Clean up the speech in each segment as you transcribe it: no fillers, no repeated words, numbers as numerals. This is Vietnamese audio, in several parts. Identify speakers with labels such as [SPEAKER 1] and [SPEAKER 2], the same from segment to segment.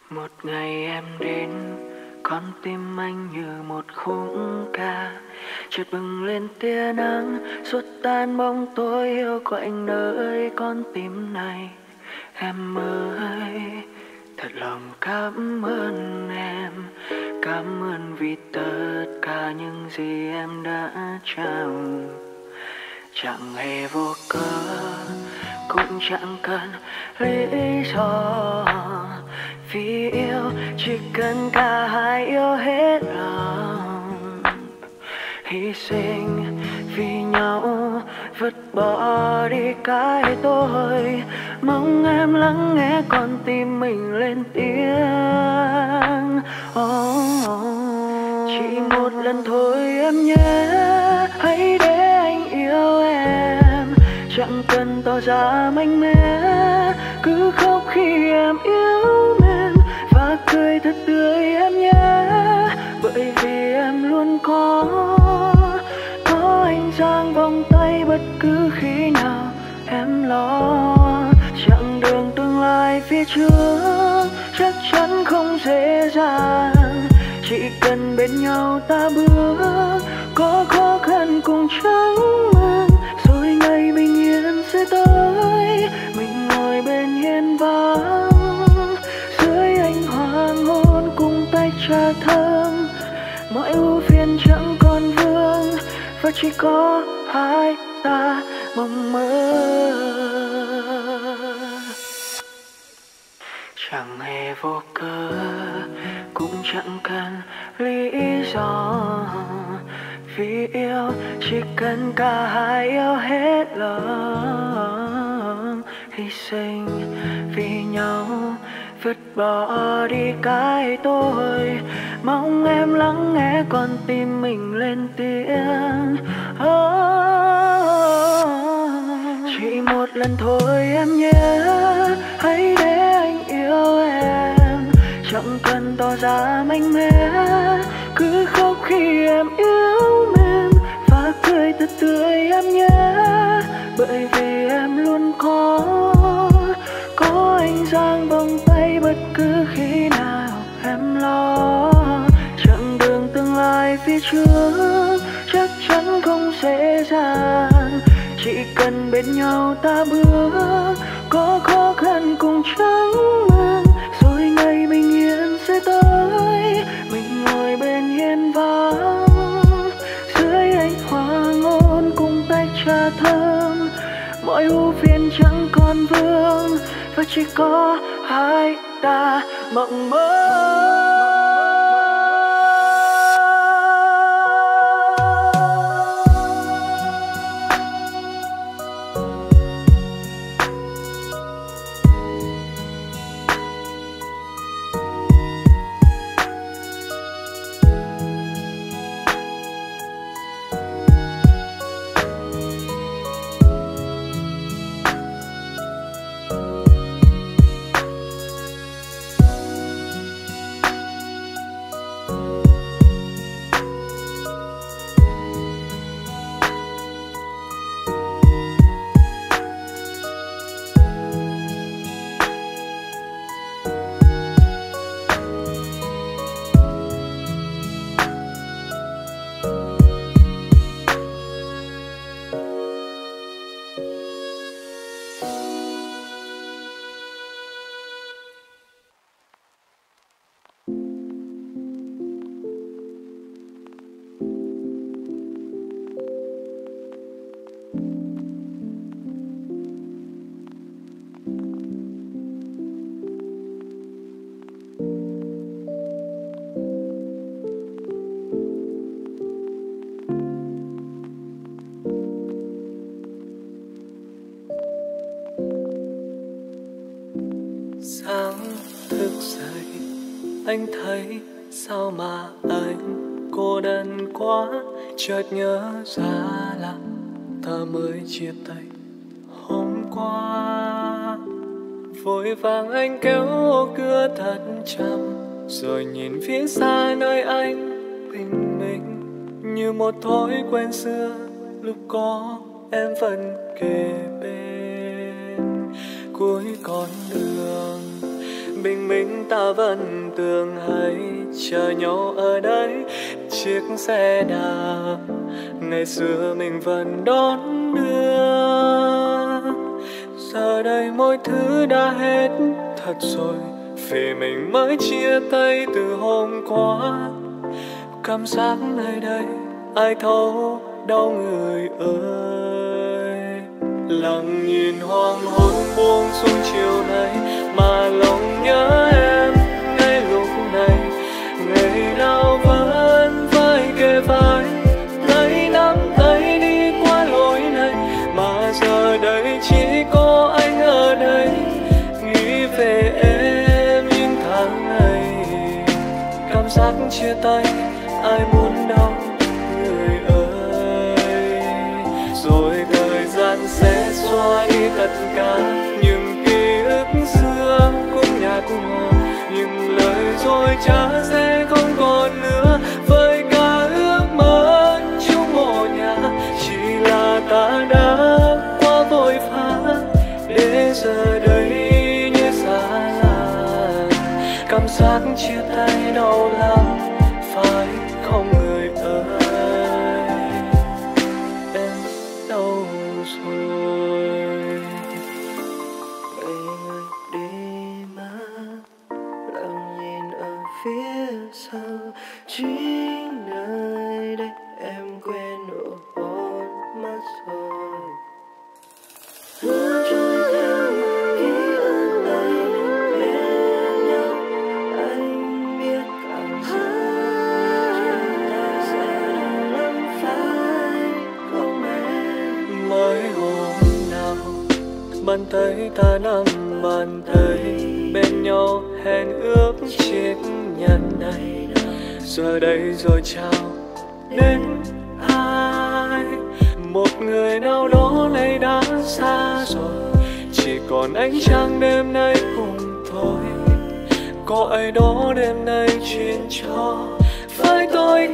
[SPEAKER 1] Một ngày em đến, con tim anh như một khúc ca, chợt bừng lên tia nắng, xua tan bóng tối hiu quạnh nơi con tim này. Em ơi, thật lòng cảm ơn em, cảm ơn vì tất cả những gì em đã trao. Chẳng hề vô cớ, cũng chẳng cần lý do, vì yêu chỉ cần cả hai yêu hết lòng, hy sinh vì nhau, vứt bỏ đi cái tôi. Mong em lắng nghe con tim mình lên tiếng. Chỉ một lần thôi em nhé, hãy để anh yêu em, chẳng cần tỏ ra mạnh mẽ, cứ khóc khi em yêu mến và cười thật tươi em nhé. Bởi vì em luôn có anh dang vòng tay bất cứ khi nào em lo. Chặng đường tương lai phía trước chắc chắn không dễ dàng, chỉ cần bên nhau ta bước, có khó khăn cùng chẳng mừng, rồi ngày bình yên sẽ tới. Mình ngồi bên hiên vắng, dưới ánh hoàng hôn cùng tách trà thơm, mọi ưu phiền chẳng còn vương, và chỉ có hai ta mộng mơ. Chẳng hề vô cớ, cũng chẳng cần lý do, vì yêu chỉ cần cả hai yêu hết lòng, hy sinh vì nhau, vứt bỏ đi cái tôi. Mong em lắng nghe con tim mình lên tiếng. Chỉ một lần thôi em nhé, hãy để anh yêu em, chẳng cần tỏ ra mạnh mẽ, cứ khóc khi em yêu mến và cười thật tươi em nhé. Bởi vì em luôn có anh dang vòng tay bất cứ khi nào em lo. Chặng đường tương lai phía trước chắc chắn không dễ dàng, chỉ cần bên nhau ta bước, có khó khăn cùng chẳng mừng, rồi ngày bình yên sẽ tới. Mình ngồi bên hiên vắng, dưới ánh hoàng hôn cùng tách trà thơm, mọi ưu phiền chẳng còn vương, và chỉ có hai ta mộng mơ.
[SPEAKER 2] Anh thấy sao mà anh cô đơn quá, chợt nhớ ra là ta mới chia tay hôm qua. Vội vàng anh kéo cửa thật chậm, rồi nhìn phía xa nơi anh bình minh, như một thói quen xưa lúc có em vẫn kề bên. Cuối con đường bình minh ta vẫn tưởng hay chờ nhau ở đây. Chiếc xe đạp ngày xưa mình vẫn đón đưa, giờ đây mọi thứ đã hết thật rồi, vì mình mới chia tay từ hôm qua. Cảm giác nơi đây ai thấu đâu người ơi. Lặng nhìn hoàng hôn buông xuống chiều nay mà lòng nhớ em ngay lúc này. Ngày nào vẫn vai kề vai, tay nắm tay đi qua lối này, mà giờ đây chỉ có anh ở đây. Nghĩ về em những tháng ngày, cảm giác chia tay ai muốn đâu người ơi. Rồi thời gian sẽ xóa đi tất cả những ký ức xưa cũng nhạt nhòa, những lời dối trá sẽ không còn nữa. Với cả ước mơ chung một nhà, chỉ là ta đã quá vội vã để giờ đây như xa lạ. Cảm giác chia tay đau lắm phải không người ơi. Em đâu rồi?
[SPEAKER 1] Ngày người đi mất, lặng nhìn ở phía sau. Chính nơi đây em quên nụ hôn mất rồi. Mưa trôi theo ký ức này bên nhau, anh biết cảm giác sẽ lắm phải không em.
[SPEAKER 2] Mới hôm nào bàn tay ta nắm bàn tay bên nhau hẹn ước chiếc nhẫn này, giờ đây rồi chào đến ai. Một người nào đó nay đã xa rồi, chỉ còn ánh trăng đêm nay cùng tôi. Có ai đó đêm nay chuyện cho với tôi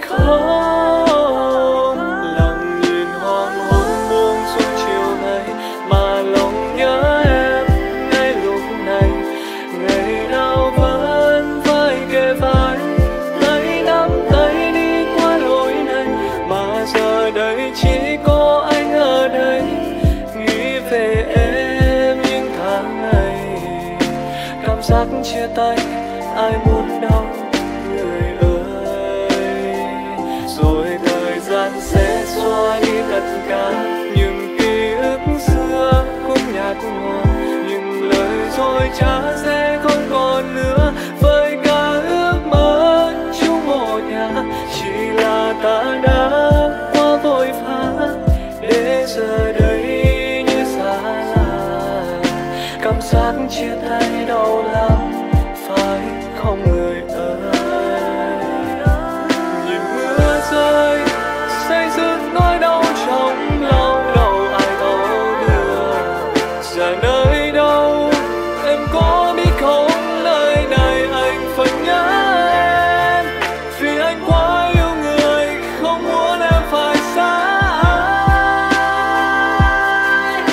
[SPEAKER 2] không? Lặng nhìn hoàng hôn buông xuống chiều nay mà lòng nhớ em ngay lúc này. Ngày nào vẫn vai kề vai, tay nắm tay đi qua lối này, mà giờ đây chỉ có anh ở đây. Nghĩ về em những tháng ngày, cảm giác chia tay ai muốn đâu người ơi. Rồi thời gian sẽ xóa đi tất cả những ký ức xưa cũng nhạt nhòa, những lời dối trá sẽ không còn nữa. Với cả ước mơ chung một nhà, chỉ là ta đã quá vội vã để giờ đây như xa lạ. Cảm giác chia tay đau lắm phải không người ơi. Nhìn mưa rơi say dứt nỗi đau trong lòng, đâu ai thấu được. Giờ nơi đâu em có biết không, nơi này anh phải nhớ em, vì anh quá yêu người không muốn em phải xa anh.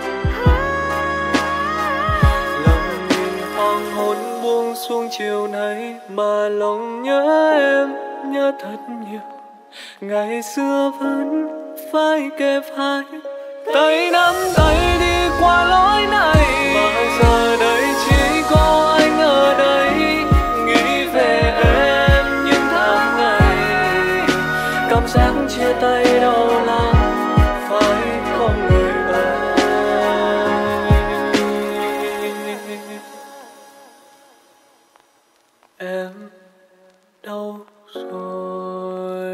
[SPEAKER 2] Lặng nhìn hoàng hôn buông xuống chiều nay mà lòng nhớ em nhớ thật nhiều. Ngày xưa vẫn vai kề vai, tay nắm tay đi qua lối này, mà giờ đây chỉ có anh ở đây. Nghĩ về em những tháng ngày, cảm giác chia tay đau lắm phải không người ơi. Em đâu rồi?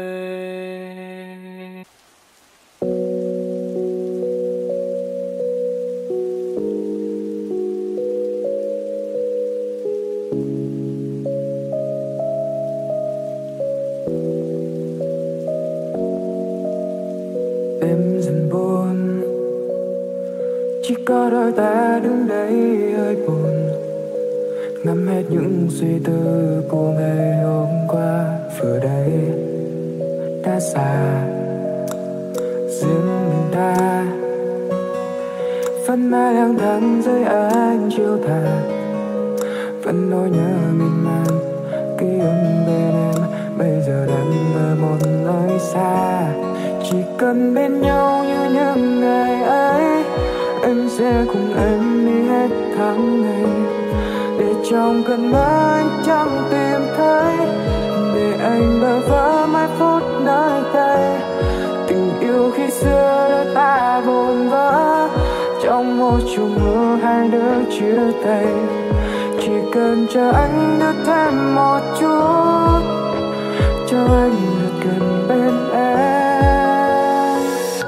[SPEAKER 1] Em dần buồn, chỉ có đôi ta đứng đây hơi buồn, ngắm hết những suy tư của ngày hôm qua. Vừa đây đã xa riêng mình ta, phần mai lang thang dưới ánh chiều tà, vẫn nỗi nhớ miên man. Ký ức bên em bây giờ đang ở một nơi xa. Chỉ cần bên nhau như những ngày ấy, anh sẽ cùng em đi hết tháng ngày. Để trong cơn mơ anh chẳng tìm thấy, để anh bơ vơ mai phút nơi đây. Tình yêu khi xưa đôi ta vồn vỡ, trong một chùm mưa hai đứa chia tay. Chỉ cần chờ anh được thêm một chút, cho anh được gần bên em.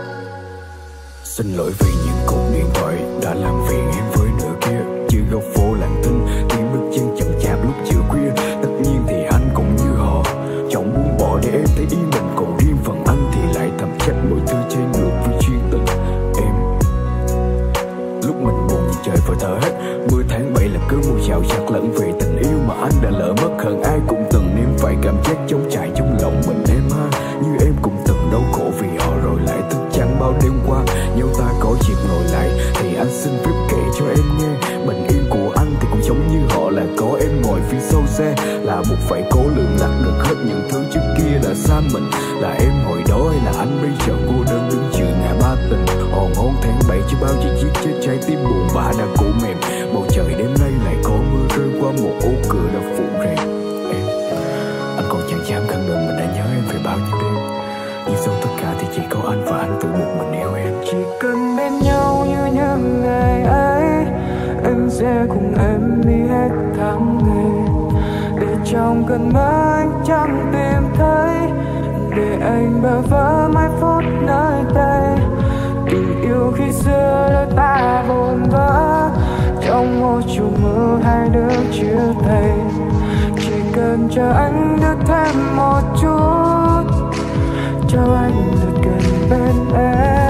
[SPEAKER 3] Xin lỗi vì những cuộc điện thoại đã làm phiền em với nửa kia. Chưa góc phố lặng thinh, tiếng bước chân chậm chạp lúc chiều khuya. Tất nhiên thì anh cũng như họ, chẳng muốn bỏ để em thấy yên mình. Còn riêng phần anh thì lại thầm trách mọi thứ trái ngược với chuyên tình em. Lúc mình buồn thì trời vừa thở hết. Mưa tháng 7 là cứ mùa xào xạc lẫn về tình yêu mà anh đã lỡ mất. Hơn ai cũng từng nếm phải cảm giác trống trải trong lòng mình em ha. Như em cũng từng đau khổ vì họ rồi lại thức trắng bao đêm qua. Nếu ta có dịp ngồi lại thì anh xin phép kể cho em nghe. Bình yên của anh thì cũng giống như họ, là có em ngồi phía sau xe. Là buộc phải cố lượng lặt được hết những thứ trước kia đã xa mình. Là em hồi đó hay là anh bây giờ cô đơn đứng giữa ngã ba tình. Hòn hôn tháng 7 chứ bao gì giết chết trái tim buồn bã đã cổ mềm. Bầu trời đêm nay lại có mưa rơi qua một ô cửa đã phủ rèm. Em, anh còn chẳng dám khẳng định mình đã nhớ em về bao nhiêu đêm. Nhưng sau tất cả thì chỉ có anh và anh tự một mình yêu em.
[SPEAKER 1] Chỉ cần bên nhau như những ngày ấy, anh sẽ cùng em đi hết tháng ngày. Để trong cơn mơ anh chẳng tìm thấy, để anh bơ vơ mai phút nơi đây. Tình yêu khi xưa đôi ta vồn vỡ, trong một chùm mưa hai đứa chia tay. Chỉ cần chờ anh được thêm một chút, cho anh được gần bên em.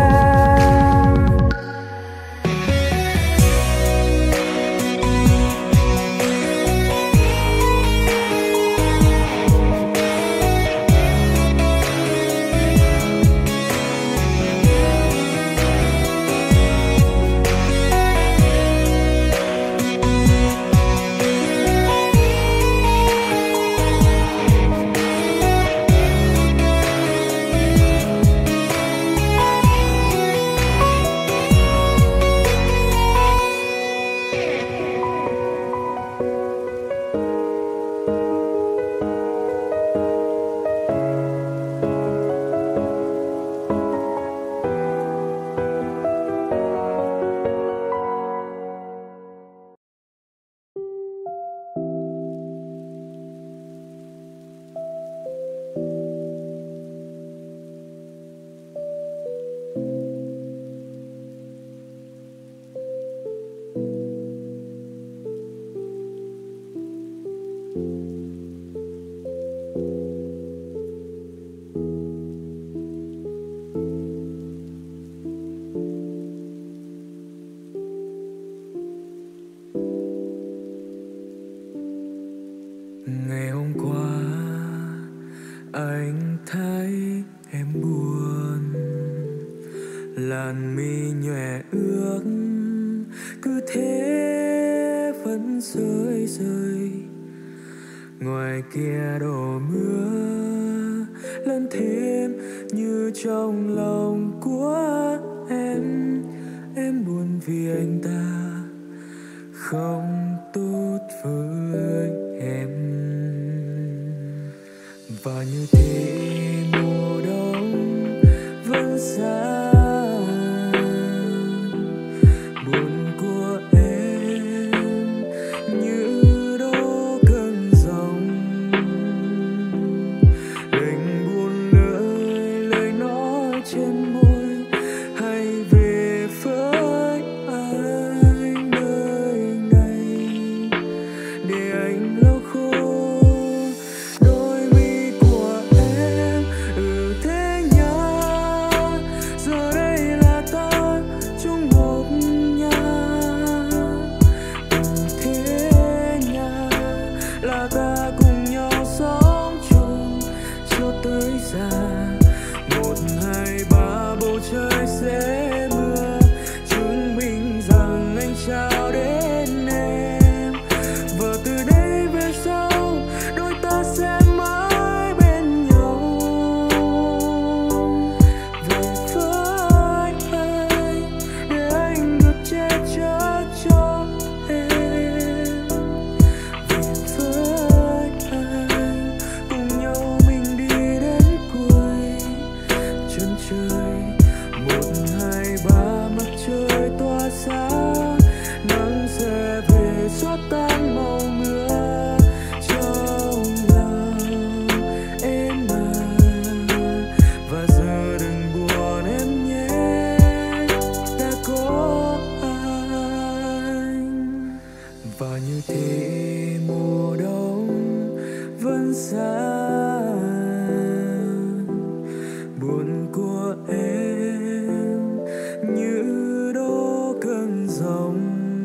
[SPEAKER 2] Ngày hôm qua anh thấy em buồn, làn mi nhòe ướt cứ thế vẫn rơi rơi. Ngoài kia đổ mưa lớn thêm như trong lòng của em buồn vì anh ta không tốt với em. Và như thế mùa đông vẫn xa, buồn của em như đổ cơn giông. Đành buồn lời nói trên môi, hay về với anh nơi này.
[SPEAKER 3] mùa đông vẫn xa, buồn của em như đổ cơn giông,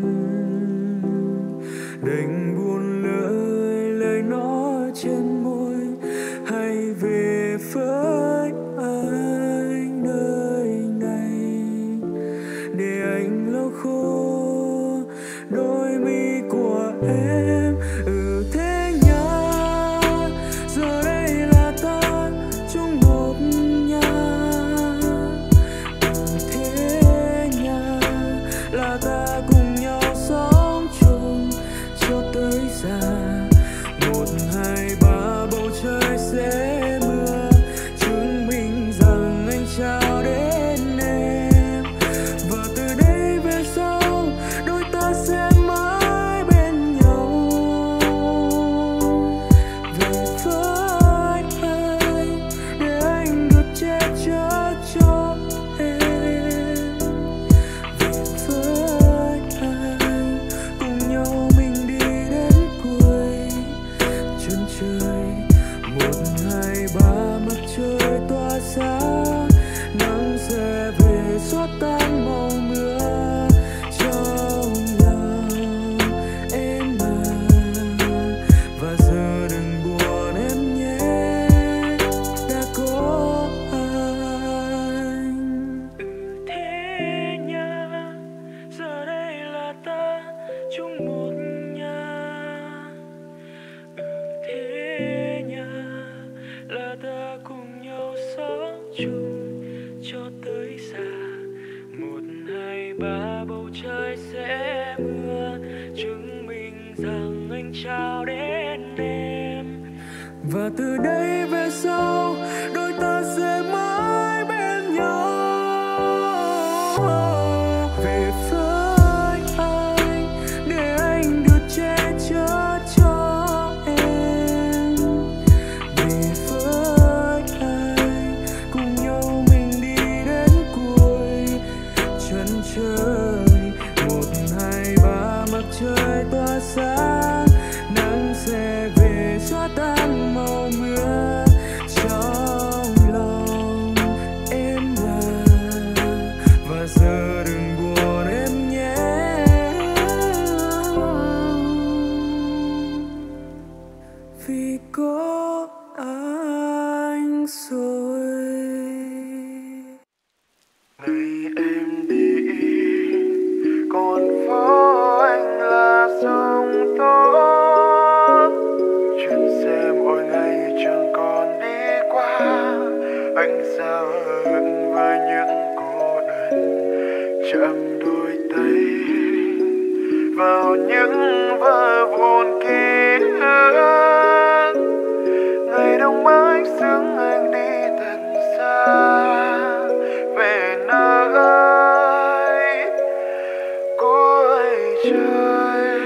[SPEAKER 3] đành buồn lời nói trên môi, hay về với anh nơi này để anh lau khô đôi mi của em. Thế nhá, giờ đây là ta chung một nhà. Thế nhá, là ta cùng nhau sống chung cho tới già. 1, 2, 3 bầu trời sẽ mưa, chứng minh rằng anh trao đến em. Và từ đây về sau đôi ta sẽ mãi bên nhau. Về với anh để anh được che chở cho em. Về với anh cùng nhau mình đi đến cuối chân trời. 1, 2, 3 mặt trời tỏa sáng, nắng sẽ về xóa tan màu mưa trong lòng em à. Và giờ đừng buồn em nhé, đã có anh. Thế nhá, giờ đây là ta chung một nhà. Thế nhá, là ta cùng nhau sống chung cho tới già. 1, 2, 3 bầu trời sẽ mưa, chứng minh rằng anh trao đến em. Và từ đây về sau đôi ta sẽ mãi bên nhau. Về với anh để anh được che chở cho em. Về với anh cùng nhau mình đi đến cuối chân trời. 1, 2, 3 mặt trời tỏa sáng, nắng sẽ về xóa tan màu mưa trong lòng em à. Và giờ đừng buồn em nhé, vì có anh rồi.
[SPEAKER 1] Ngày em đi còn phố anh là sông tốt. Chuyến xe mỗi ngày chẳng còn đi qua, anh sao hận với những cô đơn. Chạm đôi tay vào những vỡ vụn ký ức. Ngày đông mãi sướng anh đi thật xa, về nơi cuối trời.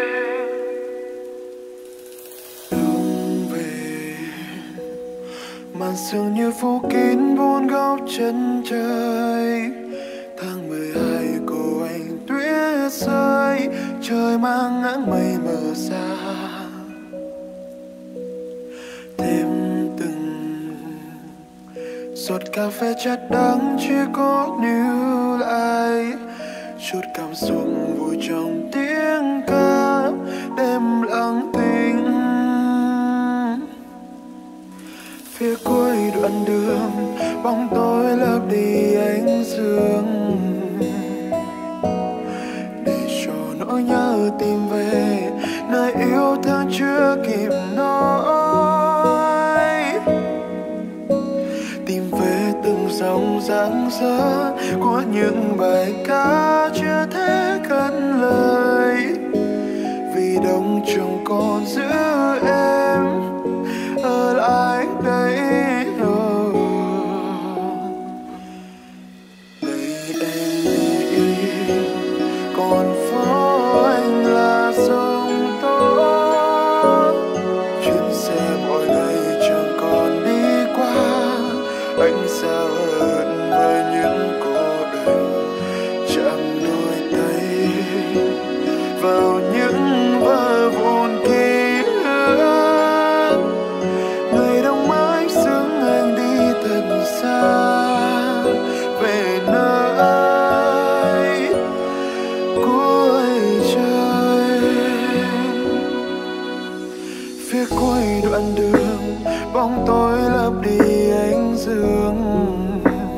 [SPEAKER 1] Đông về màn sương như phủ kín bốn góc chân trời. Tháng 12 cô anh tuyết rơi, trời mang áng mây mờ xa. Thêm từng giọt cà phê chất đắng chưa có níu lại, chút cảm xúc vui trong tiếng ca đêm lặng thinh. Phía cuối đoạn đường bóng tối lấp đi ánh dương, để cho nỗi nhớ tìm về nơi yêu thương chưa kịp nói. Tìm về từng dòng dáng dỡ của những bài ca chưa thể cất lời, vì đông trong còn giữ em ở lại đây. Đây em đi còn phố anh là sông tốt. Chuyến xe mỗi ngày chẳng còn đi qua, anh sao hận với những cô đơn. Chạm đôi tay vào những vỡ vụn kia.
[SPEAKER 4] phía cuối đoạn đường, bóng tối lấp đi ánh dương,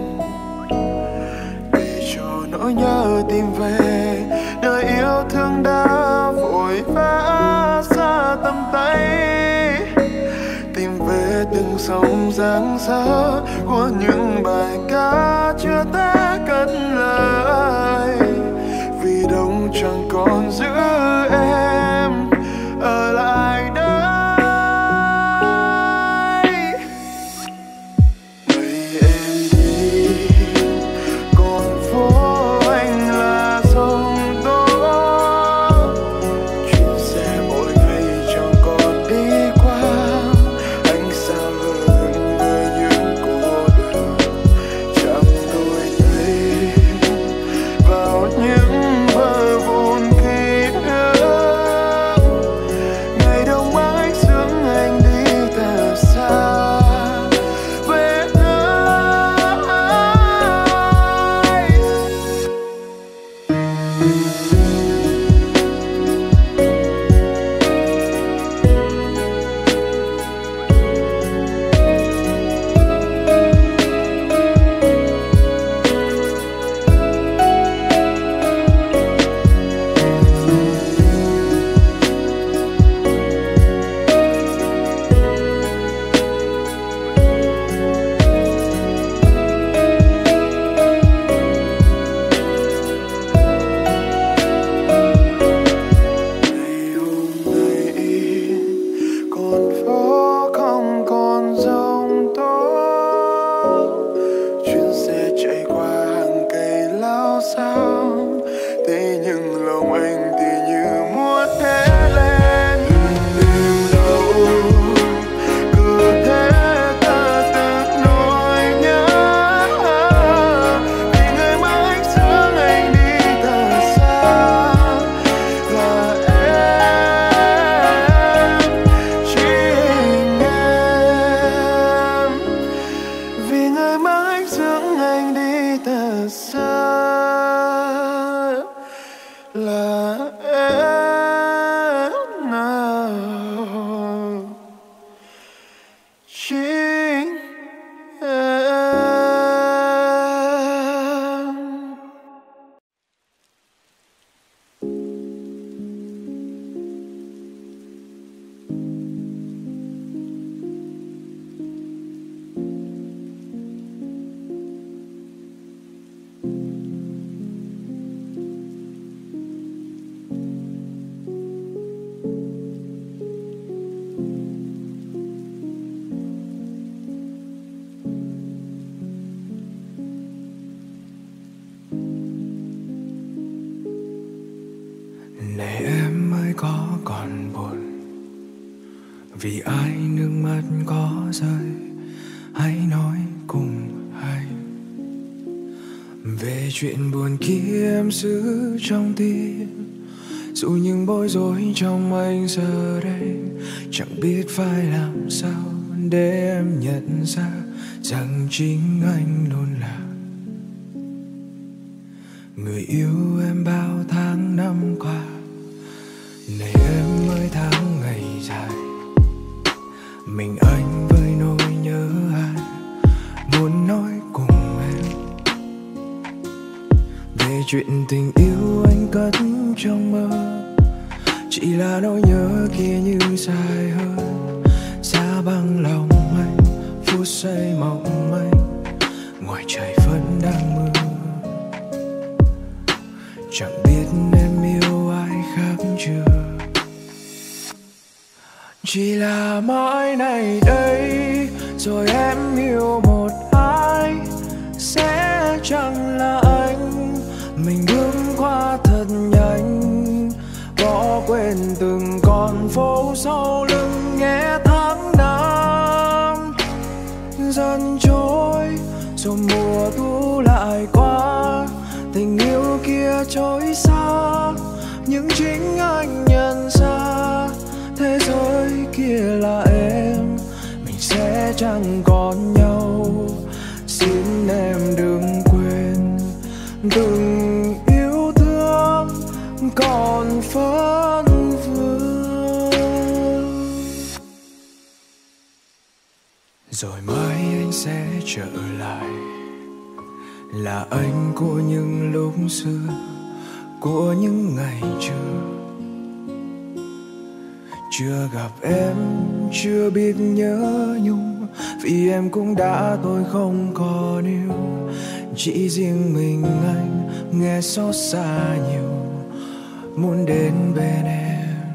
[SPEAKER 4] để cho nỗi nhớ tìm về nơi yêu thương đã vội vã xa tầm tay, tìm về từng sóng giăng dở của những bài ca chưa thể cất lời, vì đông chẳng còn giữ em ở lại đây. Ngày em đi còn phố anh là sông tố, chuyến xe mỗi ngày chẳng còn đi qua, anh xa vời người những cô đơn chẳng đôi tay vào những bờ vụn ký ức. Ngày đông mãi sướng anh đi thật xa về nơi. Ngày hôm nay con phố không còn giông tố, chuyến xe chạy qua hàng cây lao xao, thế nhưng lòng anh thì như muốn hét lên. Đêm đâu cứ thế ta tự nỗi nhớ, vì người mãi sướng anh đi thật xa là em, chính em, vì người mãi sướng anh đi thật xa là em nào, chính em.
[SPEAKER 3] Này em ơi có còn buồn vì ai nước mắt có rơi, hãy nói cùng anh về chuyện buồn kia em giữ trong tim, dù những bối rối trong anh giờ đây chẳng biết phải làm sao để em nhận ra rằng chính anh luôn là người yêu em bao tháng năm qua. Này em ơi tháng ngày dài, mình anh với nỗi nhớ ai muốn nói cùng em về chuyện tình yêu anh cất trong mơ, chỉ là nỗi nhớ kia như dài hơn xa băng lòng anh, phút giây mong manh ngoài trời vẫn đang mưa, chẳng biết em yêu ai khác chưa, chỉ là mãi này đây rồi em yêu một ai sẽ chẳng là anh, mình bước qua thật nhanh, bỏ quên từng con phố sau lưng nghe tháng năm dần trôi, rồi mùa thu lại qua, tình yêu kia trôi xa, nhưng chính anh nhận ra thế giới kia là em, mình sẽ chẳng còn nhau, xin em đừng quên từng yêu thương còn phấn vương. rồi mai anh sẽ trở lại, là anh của những lúc xưa, của những ngày chưa gặp em, chưa biết nhớ nhung, vì em cũng đã tôi không còn yêu. Chỉ riêng mình anh nghe xót xa nhiều, muốn đến bên em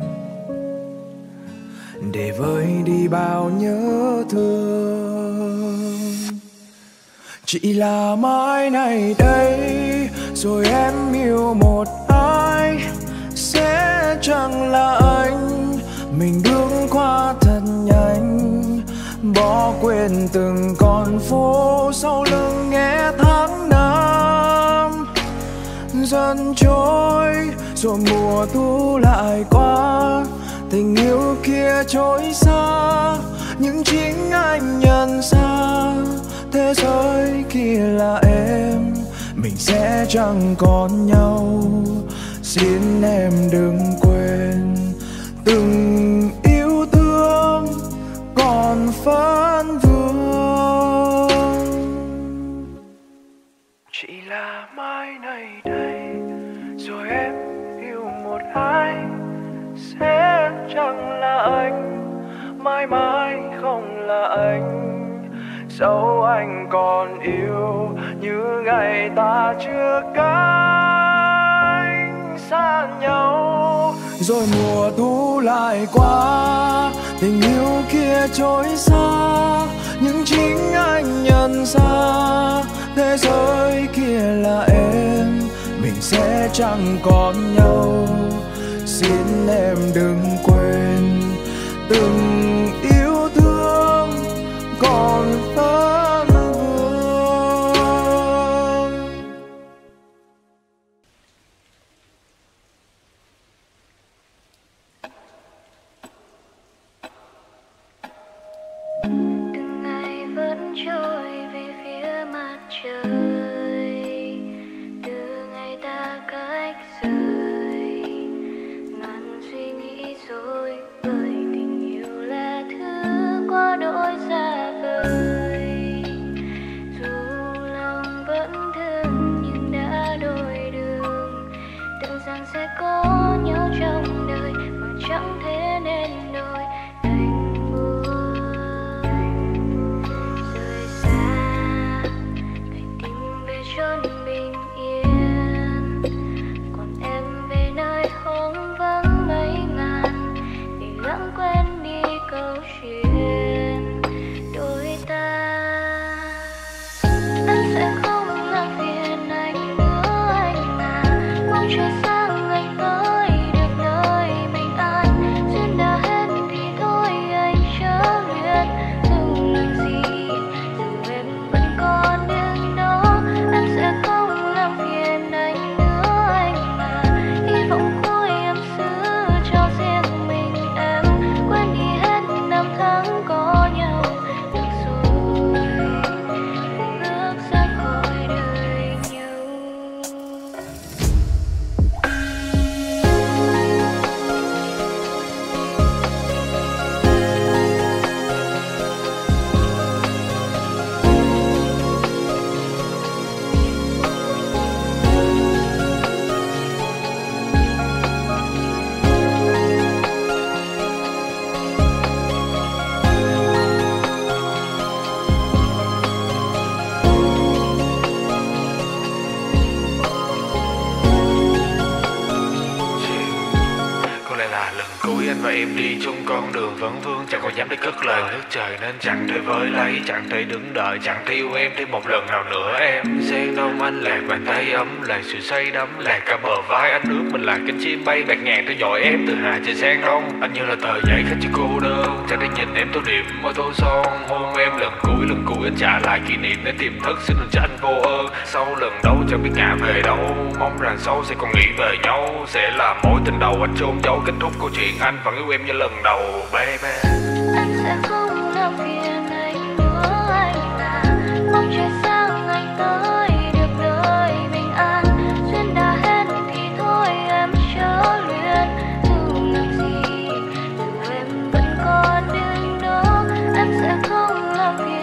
[SPEAKER 3] để vơi đi bao nhớ thương. Chỉ là mai này đây rồi em yêu một ai, sẽ chẳng là anh. Mình bước qua thật nhanh, bỏ quên từng con phố sau lưng nghe tháng năm dần trôi, rồi mùa thu lại qua. Tình yêu kia trôi xa, nhưng chính anh nhận ra thế giới kia là em. Mình sẽ chẳng còn nhau, xin em đừng quên từng yêu thương còn phấn vương.
[SPEAKER 1] Chỉ là mai này đây rồi em yêu một ai, sẽ chẳng là anh, mãi mãi không là anh. Dẫu anh còn yêu như ngày ta chưa cách xa nhau,
[SPEAKER 3] rồi mùa thu lại qua. Tình yêu kia trôi xa, nhưng chính anh nhận ra thế giới kia là em. Mình sẽ chẳng còn nhau, xin em đừng quên từng yêu thương còn phấn vương.
[SPEAKER 5] Từng ngày vẫn trôi về phía mặt trời, từ ngày ta cách rời. Ngàn suy nghĩ rối bời, tình yêu là thứ quá đỗi xa vời. Dù lòng vẫn thương nhưng đã đổi đường, tưởng rằng sẽ có nhau trong đời mà chẳng thể nên đôi. Đành buồn rời xa, phải tìm về chốn bình yên. Còn em về nơi hoang vắng mấy ngàn, để lãng quên đi câu chuyện đôi ta. Em sẽ không làm phiền anh nữa anh à, mong trời sáng anh tới được nơi bình an. Duyên đã hết thì thôi anh chớ luyến, đừng làm gì dù em vẫn còn đứng đó. Em sẽ không làm phiền anh nữa anh à, hy vọng cuối em giữ cho riêng mình em. Quên đi hết năm tháng có nhau được rồi, bước ra khỏi đời nhau.
[SPEAKER 6] Có lẽ là lần cuối anh và em đi chung con đường vấn vương, chẳng còn dám để cất lời nước trời nên chẳng thể với lấy, chẳng thể đứng đợi, chẳng thể yêu em thêm một lần nào nữa. Em sen đông anh là bàn tay ấm, là sự say đắm, là cả bờ vai anh ước mình là cánh chim bay bạt ngàn theo dõi em từ Hà trời sang đông. Anh như là tờ giấy khắc chữ cô đơn, chẳng để nhìn em tô điểm môi tô son. Hôn em lần cuối anh trả lại kỷ niệm để tìm thức, xin đừng cho anh vô ơn. Sau lần đấu chẳng biết ngả về đâu, mong rằng sau sẽ còn nghĩ về nhau, sẽ là mối tình đầu anh chôn giấu. Kết thúc câu chuyện anh vẫn yêu em như lần đầu baby.
[SPEAKER 5] Em sẽ không làm phiền anh nữa anh à, mong trời sáng anh tới được nơi bình an. Duyên đã hết thì thôi em chớ luyến, đừng làm gì dù em vẫn còn đứng đó. Em sẽ không làm phiền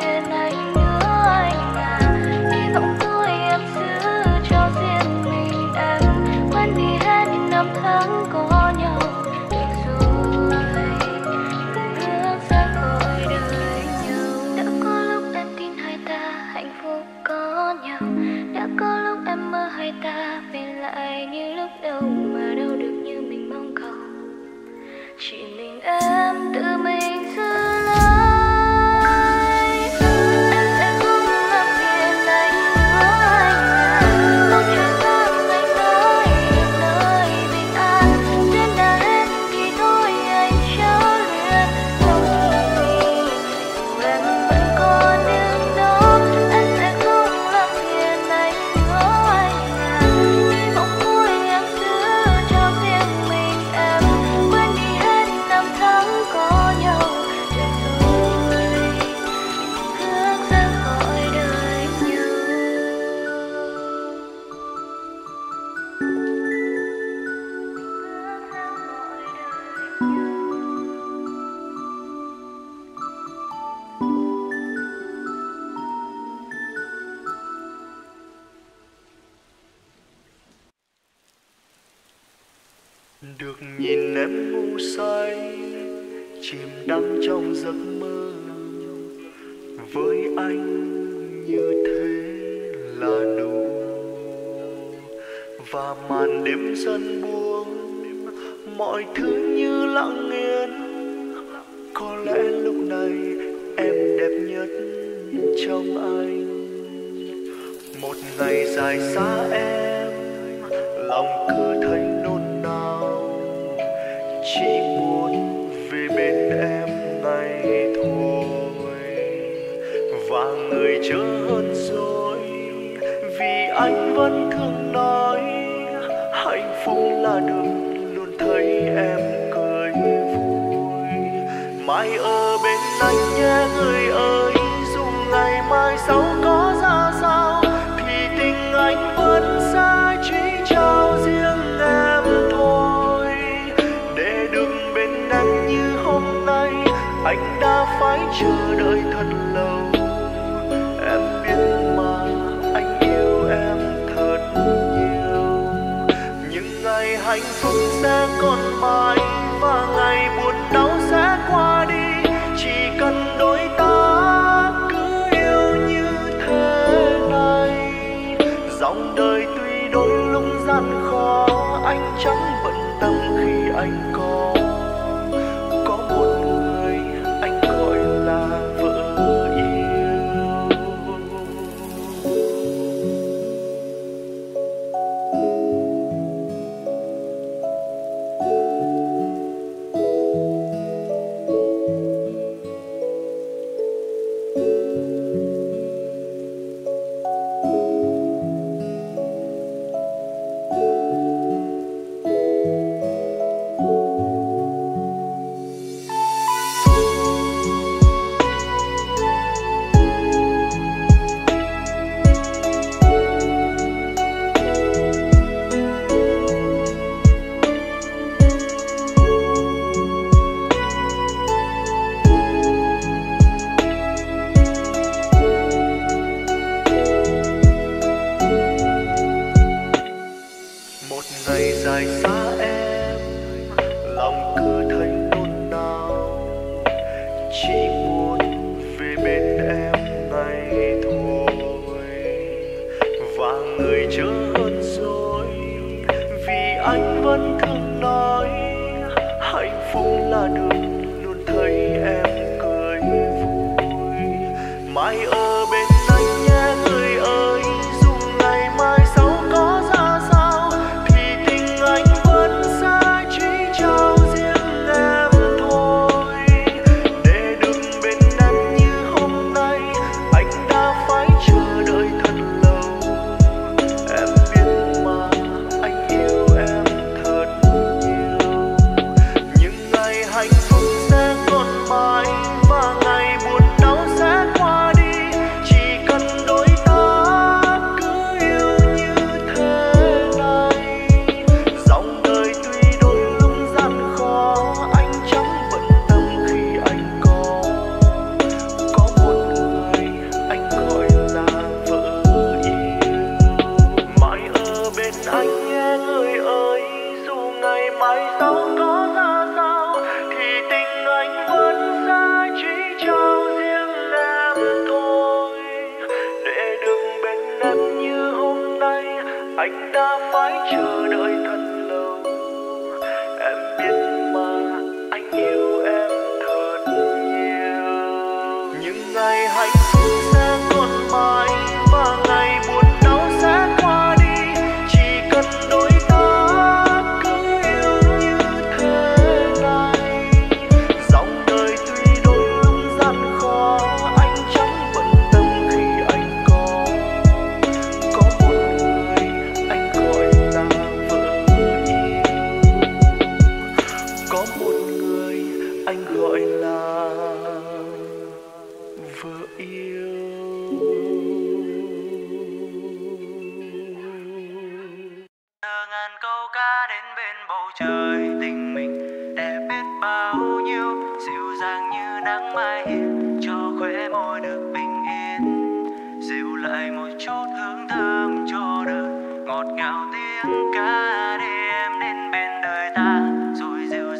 [SPEAKER 1] em ngủ say chìm đắm trong giấc mơ, với anh như thế là đủ. Và màn đêm dần buông, mọi thứ như lặng yên. Có lẽ lúc này em đẹp nhất trong anh. Một ngày dài xa em, lòng cứ thấy nôn nao, chỉ muốn về bên em ngay thôi. Và người chớ hơn rồi, vì anh vẫn thường nói hạnh phúc là được luôn thấy em cười vui. Mãi ở bên anh nhé người ơi, dù ngày mai sau có ra sao thì tình anh vẫn sẽ chỉ trao riêng em thôi. Để được bên em như hôm nay, anh đã phải chờ đợi thật lâu. Em biết mà anh yêu em thật nhiều. Những ngày hạnh phúc sẽ còn mãi, và ngày buồn đau sẽ qua đi. Chỉ cần đôi ta cứ yêu như thế này. Dòng đời tuy đôi lúc gian khó, anh chẳng bận tâm khi anh có một người anh gọi là vợ yêu. Một ngày dài xa em, lòng cứ thấy nôn nao, chỉ muốn về bên em ngay thôi. Và người chớ hơn rồi, vì anh vẫn thường nói hạnh phúc là được luôn thấy em cười vui. Mãi ở bên anh nhé người ơi, dù ngày mai sau có ra sao thì tình anh vẫn sẽ chỉ trao riêng em thôi. Để được bên em như hôm nay, anh đã phải chờ đợi thật lâu. Em biết mà anh yêu em thật nhiều. Những ngày hạnh phúc sẽ còn mãi, và ngày buồn đau sẽ qua đi. Chỉ cần đôi ta cứ yêu như thế này. Dòng đời tuy đôi lúc gian khó, anh chẳng bận tâm khi anh có một người anh gọi là vợ yêu. Mãi ở bên anh nhé người ơi, dù ngày mai sau có ra sao thì tình anh vẫn sẽ chỉ trao riêng em thôi. Để được bên em như hôm nay, anh đã phải chờ đợi thật lâu. Em biết mà anh yêu em thật nhiều. Những ngày hạnh phúc sẽ còn mãi, và ngày buồn đau sẽ qua đi. Chỉ cần đôi ta cứ yêu như thế này. Dòng đời tuy đôi lúc gian khó, anh chẳng bận tâm khi anh có một người anh gọi là vợ yêu. Có một người anh gọi là vợ yêu.
[SPEAKER 7] Ngàn câu ca đến bên bầu trời, tình mình đẹp biết bao nhiêu, dịu dàng như nắng mai hiên, cho khóe môi được bình yên, dịu lại một chút hương thơm cho đời, ngọt ngào tiếng ca để em đến bên đời ta, rồi dịu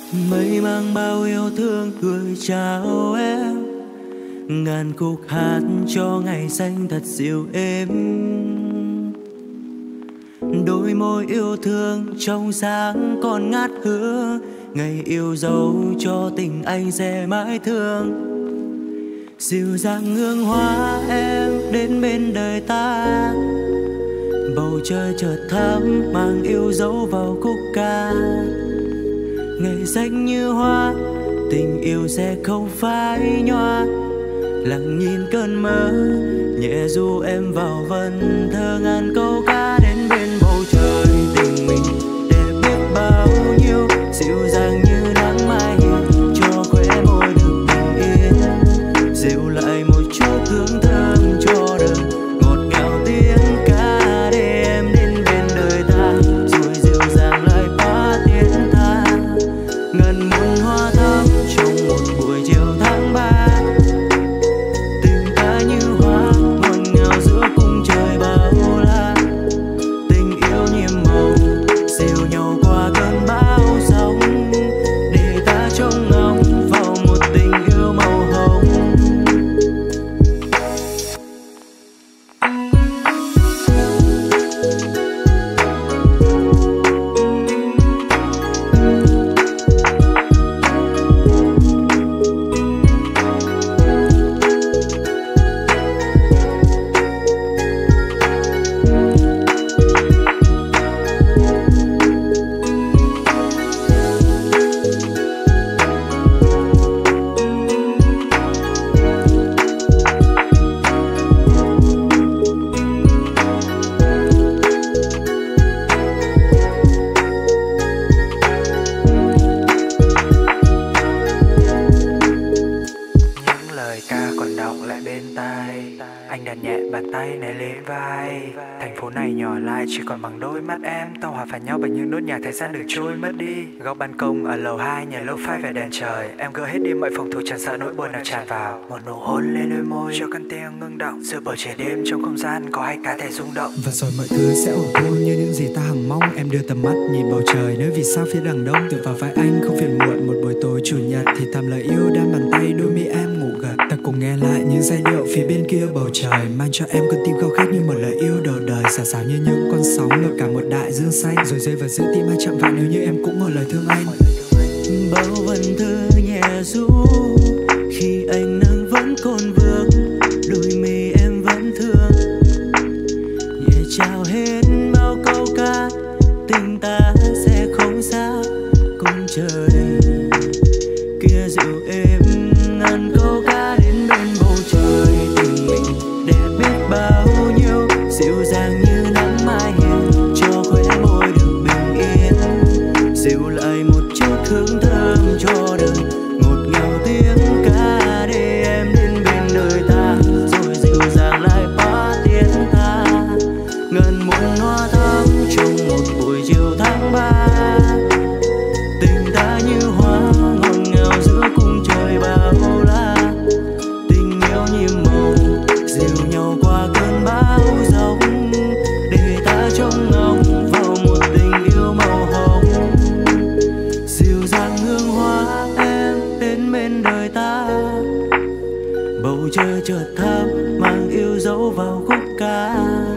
[SPEAKER 8] Mây mang bao yêu thương gửi chào em, ngàn khúc hát cho ngày xanh thật dịu êm. Đôi môi yêu thương trong sáng còn ngát hương, ngày yêu dấu cho tình anh sẽ mãi thương. Dịu dàng hương hoa em đến bên đời ta, bầu trời chợt thắm mang yêu dấu vào khúc ca. Ngày xanh như hoa, tình yêu sẽ không phai nhòa. Lặng nhìn cơn mơ, nhẹ du em vào vần thơ ngàn câu ca đến bên bầu trời. Tình mình đẹp biết bao nhiêu, dịu dàng như nắng mai hiền, cho khóe môi được bình yên. Dịu lại một chút thương thơm cho đời, ngọt ngào tiếng ca để em đến bên đời ta, rồi dịu dàng lại phá tiếng tha. Ngần muôn hoa thắm trong một buổi chiều tháng 3, tình ta như hoa ngọt ngào giữa cung trời bao la. Tình yêu nhiệm màu dìu nhau qua cơn bão giông, để ta trông ngóng vào một tình yêu màu hồng.
[SPEAKER 9] Những lời ca còn đọng lại bên tai, anh đặt nhẹ bàn tay này lên vai. Thành phố này nhỏ lại chỉ còn bằng đôi mắt em, tao hòa vào nhau bằng những nốt nhạc thời gian được trôi mất đi. Góc ban công ở lầu 2 nhà lô phai về đèn trời, em gỡ hết đi mọi phòng thủ chẳng sợ nỗi buồn nào tràn vào. Một nụ hôn lên đôi môi cho căn tim ngưng động, giữa bầu trời đêm trong không gian có hai cá thể rung động.
[SPEAKER 10] Và rồi mọi thứ sẽ ổn thôi như những gì ta hằng mong. Em đưa tầm mắt nhìn bầu trời nơi vì sao phía đằng đông, tựa vào vai anh không phiền muộn. Một buổi tối chủ nhật thì thầm lời yêu đan bàn tay đôi mi em ngủ gật. Ta cùng nghe lại những giai điệu phía bên kia bầu trời, mang cho em con tim khao khát như một lời yêu đầu đời. Xào xào như những con sóng lội cả một đại dương xanh, rồi rơi vào giữa tim ai chạm vào nếu như em cũng một lời thương anh.
[SPEAKER 8] Bao vần thơ nhẹ ru khi ánh nắng vẫn còn vương, đôi mi em vẫn thương. Nhẹ chào hết bao câu ca, tình ta sẽ không xa cùng trời. Kia dịu êm ngàn câu ca đến bên bầu trời. Tình mình đẹp biết bao nhiêu, dịu dàng như nắng mai hiền, cho khóe môi được bình yên. Dịu lại một chút hương thơm cho đời, ngọt ngào tiếng ca để em đến bên đời ta, rồi dịu dàng lại phá tiếng tha. Ngần muôn hoa thắm trong một buổi chiều tháng 3, tình ta như hoa ngọt ngào giữa cung trời bao la. Tình yêu nhiệm màu dìu nhau qua cơn bão giông, để ta trông ngóng vào một tình yêu màu hồng. Dịu dàng hương hoa em đến bên đời ta, bầu trời chợt thắm mang yêu dấu vào khúc ca.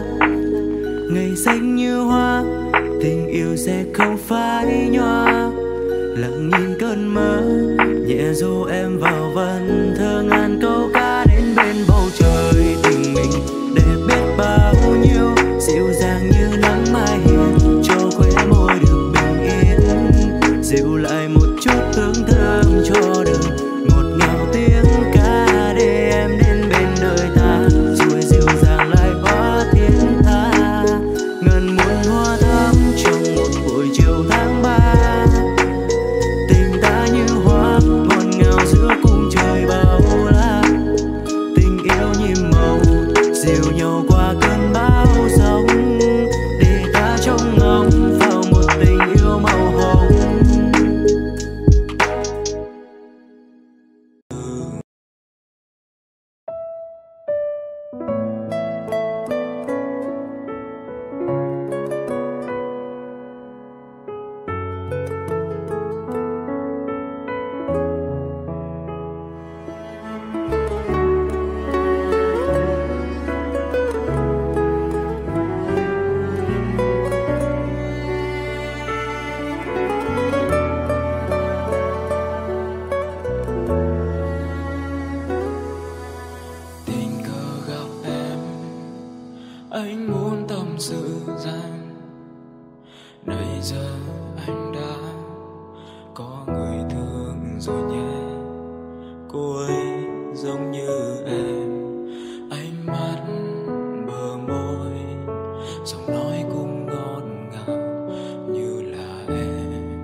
[SPEAKER 8] Ngày xanh như hoa, tình yêu sẽ không phai nhòa. Lặng nhìn cơn mơ, nhẹ du em vào vần thơ ngàn câu ca đến bên bầu trời. Tình mình đẹp biết bao nhiêu, dịu dàng như nắng mai hiền, cho khóe môi được bình yên. Dịu lại một chút hương thơm cho đời, ngọt ngào tiếng ca để em đến bên đời ta, rồi dịu dàng lại hóa thiên tha. Ngần muôn hoa thắm trong một buổi chiều tháng 3, tình ta như hoa ngọt ngào giữa cung trời bao la. Tình yêu nhiệm màu dìu nhau qua cơn bão giông, để ta trông ngóng vào một tình yêu màu hồng. có người thương rồi nhé. Cô ấy giống như em, ánh mắt bờ môi, giọng nói cũng ngọt ngào như là em.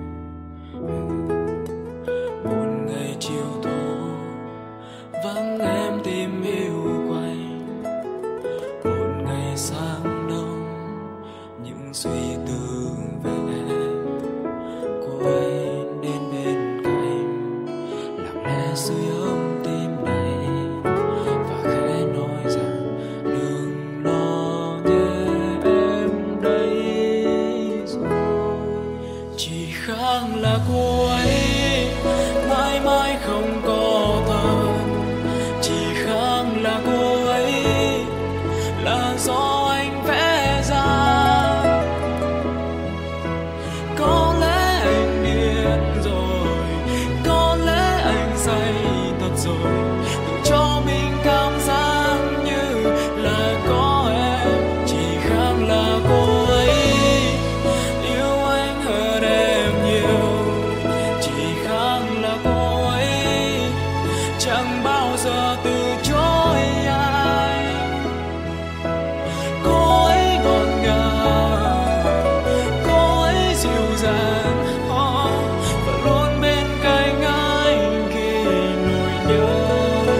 [SPEAKER 8] Một ngày chiều thu vắng em tìm hiểu quanh, một ngày sáng đông những suy tư về em. Cô ấy đến bên cạnh lặng lẽ sưởi ấm tim này và khẽ nói rằng đừng lo nhé, em đây rồi. Chỉ khác là cô ấy mãi mãi không có thật, chỉ khác là cô ấy là do anh vẽ ra. Có lẽ anh điên rồi, có lẽ anh say thật rồi, tự cho mình cảm giác như là có em. Chỉ khác là cô ấy yêu anh hơn em nhiều, chỉ khác là cô ấy chẳng bao giờ từ chối anh. Cô ấy ngọt ngào, cô ấy dịu dàng, và luôn bên cạnh anh khi nỗi nhớ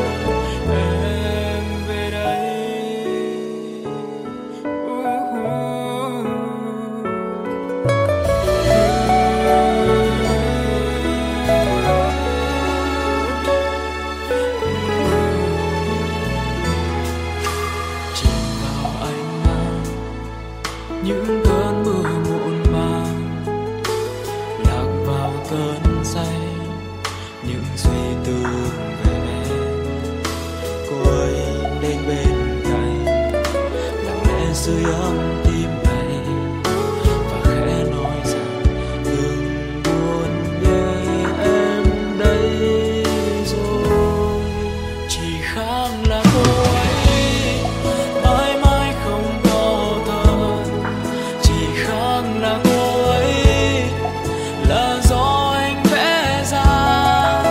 [SPEAKER 8] em về đây. Chỉ vào ánh mắt những cơn mưa muộn màng, lạc vào cơn say những suy tư về em. Cô ấy đến bên cạnh lặng lẽ sưởi ấm tim này và khẽ nói rằng đừng buồn nhé, em đây rồi. Chỉ khác là cô ấy mãi mãi không có thật, chỉ khác là cô ấy là do anh vẽ ra.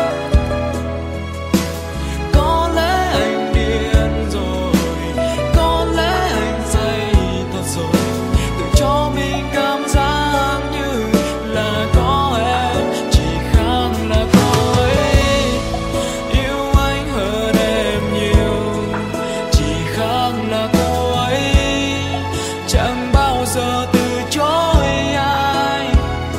[SPEAKER 8] Có lẽ anh điên rồi, có lẽ anh say thật rồi, tự cho mình cảm giác như là có em. Chỉ khác là cô ấy yêu anh hơn em nhiều, chỉ khác là cô ấy chẳng bao giờ từ chối ai.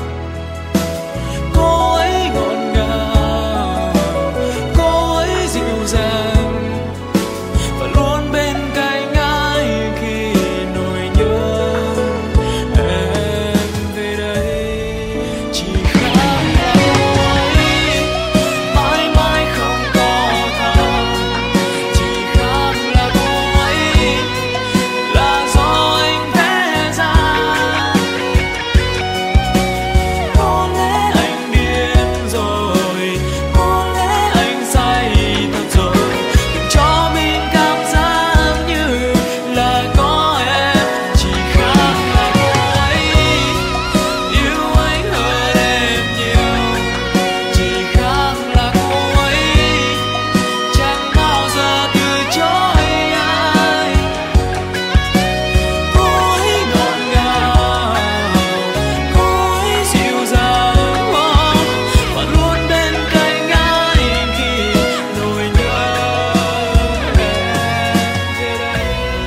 [SPEAKER 8] Cô ấy ngọt ngào, cô ấy dịu dàng, và luôn bên cạnh anh khi nỗi nhớ em về đây. Chỉ khác là cô ấy mãi mãi không có thật, chỉ khác là cô ấy là do anh vẽ ra. Có lẽ anh điên rồi, có lẽ anh say thật rồi, đừng cho mình cảm giác như là có em. Chỉ khác là cô ấy yêu anh hơn em nhiều, chỉ khác là cô ấy chẳng bao giờ từ chối ai. Cô ấy ngọt ngào, cô ấy dịu dàng, và luôn bên cạnh anh khi nỗi nhớ em về đây.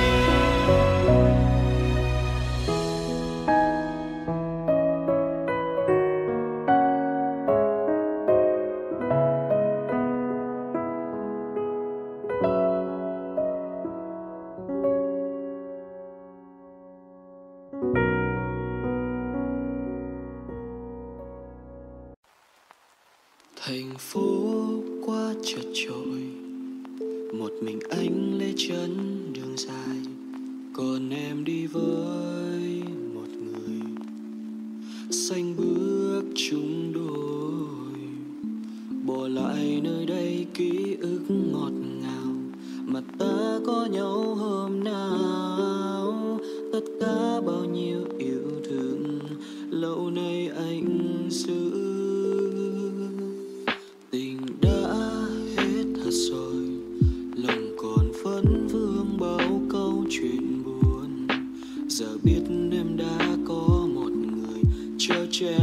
[SPEAKER 11] Thành phố quá chật chội, một mình anh lê chân đường dài, còn em đi với một người xanh bước chung đôi. Bỏ lại nơi đây ký ức ngọt ngào mà ta có nhau hôm nào. Tất cả bao nhiêu yêu thương lâu nay anh giữ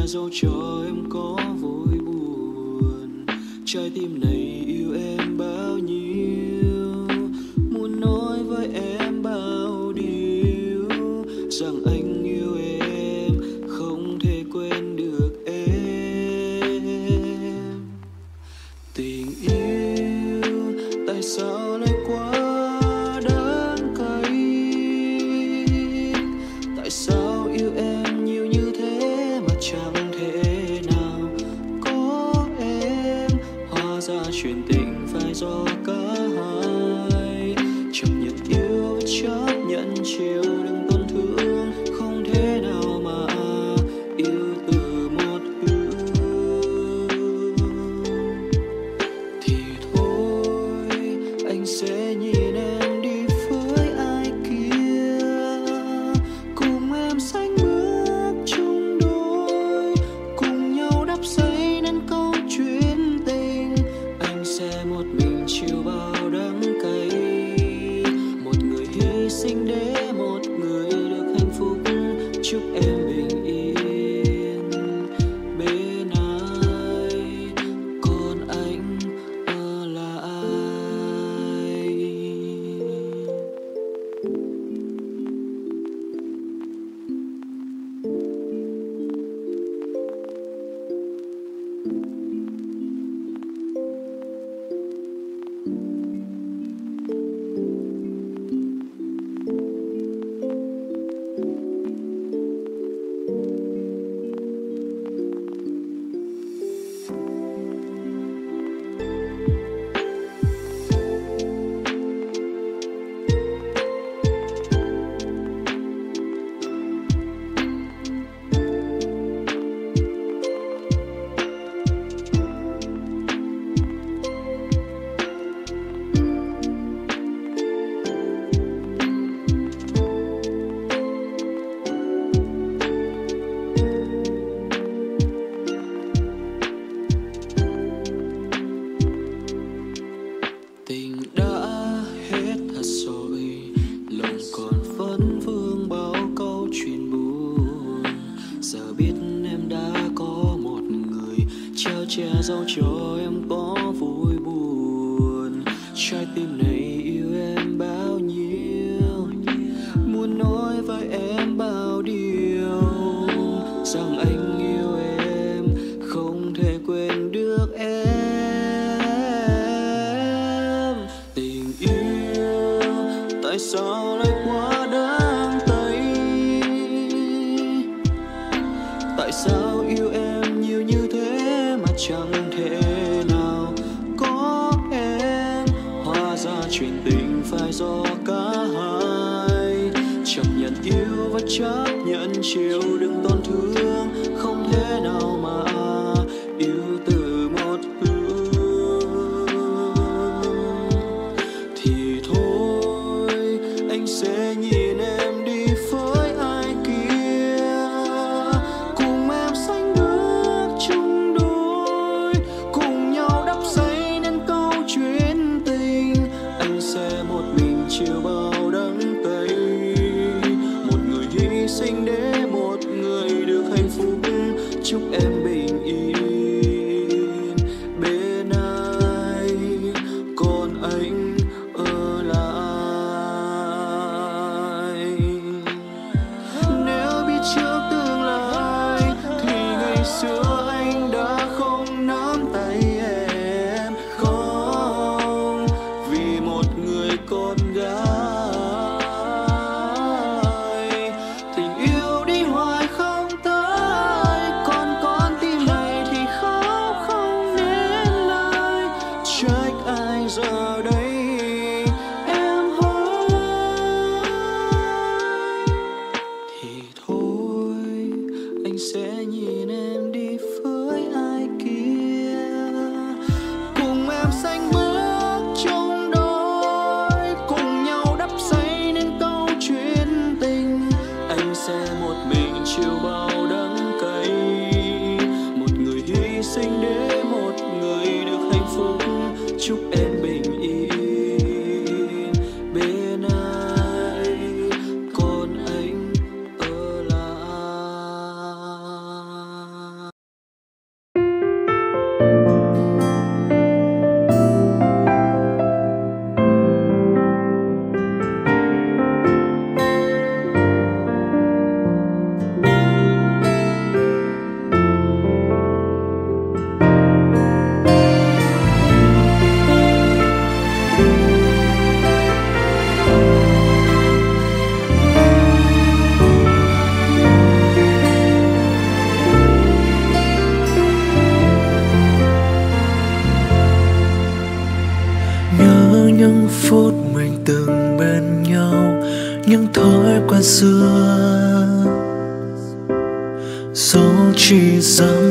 [SPEAKER 11] dẫu cho em có vui buồn. Trái tim này yêu em bao nhiêu, muốn nói với em bao điều, rằng anh yêu em không thể quên được em. Tình yêu tại sao lại quá đắng cay, tại sao yêu em nhiều như thế mà chẳng thể nào có em. Hóa ra chuyện tình phải do cả hai, chấp nhận yêu chấp nhận chịu đựng tổn thương, không thể nào mà yêu từ một hướng. Thì thôi anh sẽ nhìn em đi với ai kia, cùng em sánh bước chung đôi, cùng nhau đắp xây nên câu chuyện tình. Anh sẽ một mình chịu bao đắng cay, một người hy sinh để một người được hạnh phúc. Chúc em bình yên bên ai, còn anh ở lại. Tình đã hết thật rồi, lòng còn vấn vương bao câu chuyện buồn. Giờ biết em đã có một người, trao che dẫu cho em có vui buồn. Trái tim này yêu em bao nhiêu, muốn nói với em bao điều, rằng anh yêu em không thể quên được em. Tình yêu tại sao lại quá đắng cay, tại sao yêu em nhiều như thế mà chẳng thể nào có em. Hóa ra chuyện tình phải do cả hai, chấp nhận yêu và chấp nhận chịu đựng tổn thương, không thể nào mà yêu từ một hướng. Thì thôi anh sẽ nhìn em đi với ai kia, cùng em sánh bước chung đôi, cùng nhau đắp xây nên câu chuyện tình. Anh sẽ một mình chịu bao đắng cay, một người hy sinh để một người được hạnh phúc. Chúc em bình yên bên ai, còn anh ở lại. Nếu biết trước tương lai thì ngày xưa anh đã không nắm tay em, không vì một người con gái. Tình yêu đi hoài không tới, còn con tim này thì khóc không nên lời. Trách ai giờ đây em hỏi. Thì thôi anh sẽ nhìn em đi với ai kia, cùng em sánh bước chung đôi, cùng nhau đắp xây nên câu chuyện tình. Anh sẽ một mình chịu bao đắng cay, một người hy sinh để một người được hạnh phúc. Chúc em bình yên bên ai, còn anh ở lại.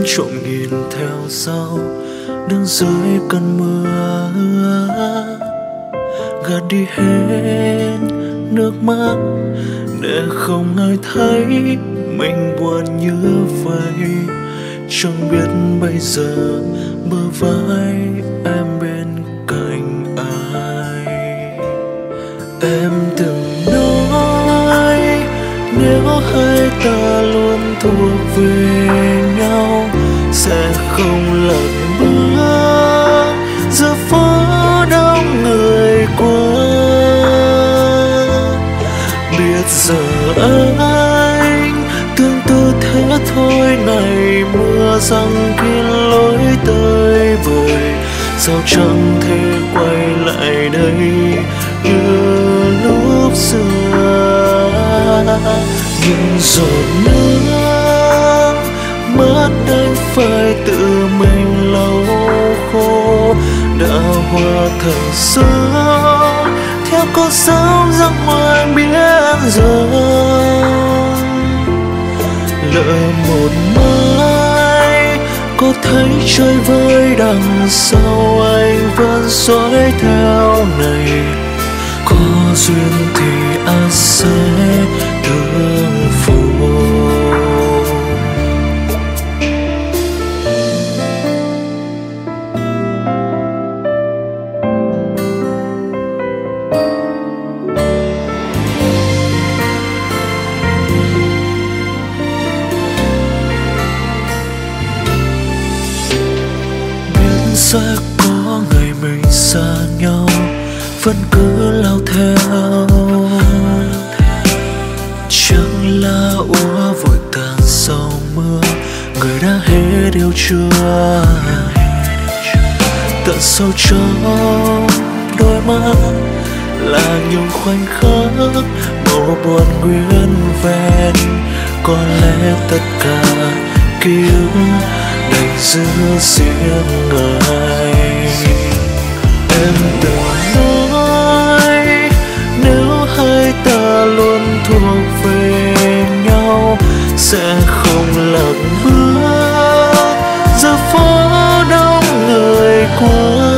[SPEAKER 2] trộm nhìn theo sau đứng dưới cơn mưa, gạt đi hết nước mắt để không ai thấy mình buồn như vậy. Chẳng biết bây giờ bờ vai em bên cạnh ai. Em từng nói nếu hai ta luôn thuộc về nhau sẽ không lẫn bước giữa phố đông người qua. Biết giờ anh tương tư thế thôi này, mưa răng kín lối tới bời, sao chẳng thể quay lại đây như lúc xưa. Những giọt nước mắt anh phải tự mình lau khô, đã hóa thành sương theo con sóng ra ngoài biển rộng. Lỡ một mai có thấy chơi vơi đằng sau anh vẫn dõi theo này, có duyên thì anh sẽ tương phùng. Sẽ có ngày mình xa nhau vẫn cứ lao theo, chẳng là úa vội tàn sau mưa, người đã hết yêu chưa. Tận sâu trong đôi mắt là những khoảnh khắc màu buồn nguyên vẹn, có lẽ tất cả ký ức đành giữ riêng ai. Em từng nói nếu hai ta luôn thuộc về nhau sẽ không lặng bước giữa phố đông người qua.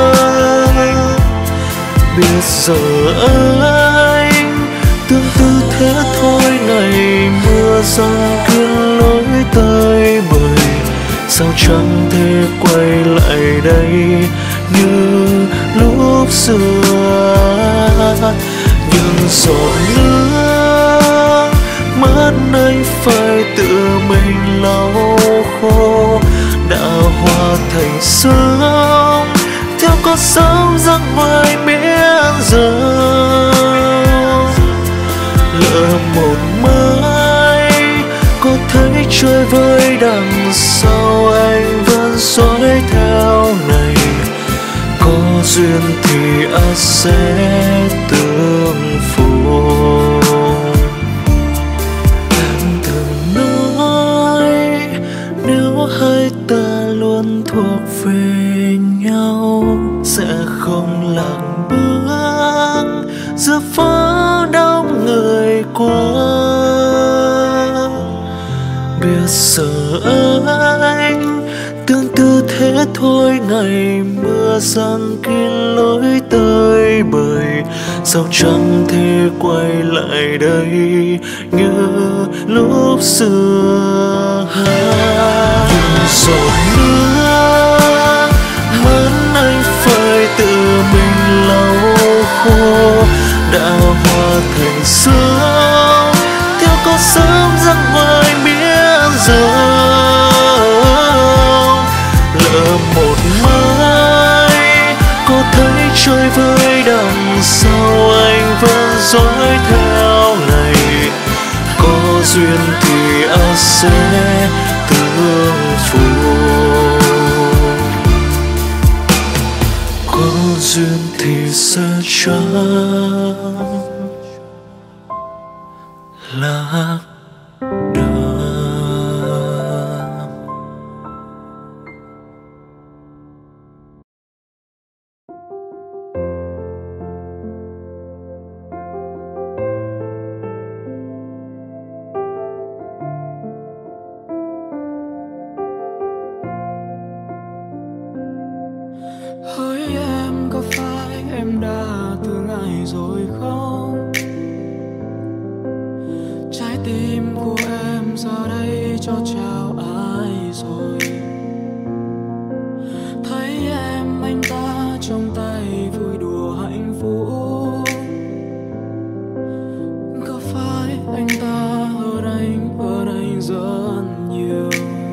[SPEAKER 2] Biết giờ anh tương tư thế thôi này, mưa răng kín lối tới bời, sao chẳng thể quay lại đây như lúc xưa. Nhưng giọt nước mắt anh phải tự mình lau khô, đã hóa thành sương theo con sóng ra ngoài biển rộng. Lỡ một mai có thấy chơi với đằng sau anh vẫn dõi theo này, có duyên thì anh sẽ tương phùng. Em từng nói nếu hai ta luôn thuộc về nhau sẽ không lặng bước giữa phố đông người qua. Biết giờ anh tương tư thế thôi ngày, mưa răng kín lối tới bời, sao chẳng thể quay lại đây như lúc xưa. Những giọt nước mắt anh phải tự mình lau khô, đã hóa thành sương theo con sóng ra ngoài biển rộng. Lỡ một mai có thấy chơi với đằng sau anh vẫn dõi theo này, có duyên thì anh sẽ tương phùng, có duyên thì sẽ chẳng lạc đường. rồi không? Trái tim của em giờ đây cho chào ai rồi? Thấy em anh ta trong tay vui đùa hạnh phúc, có phải anh ta hơn anh rất nhiều?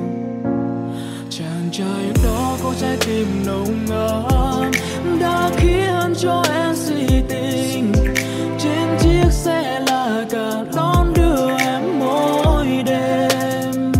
[SPEAKER 2] Chàng trai đó có trái tim nồng ấm đã khiến cho em si tình. Trên chiếc xe là cả đón đưa em mỗi đêm.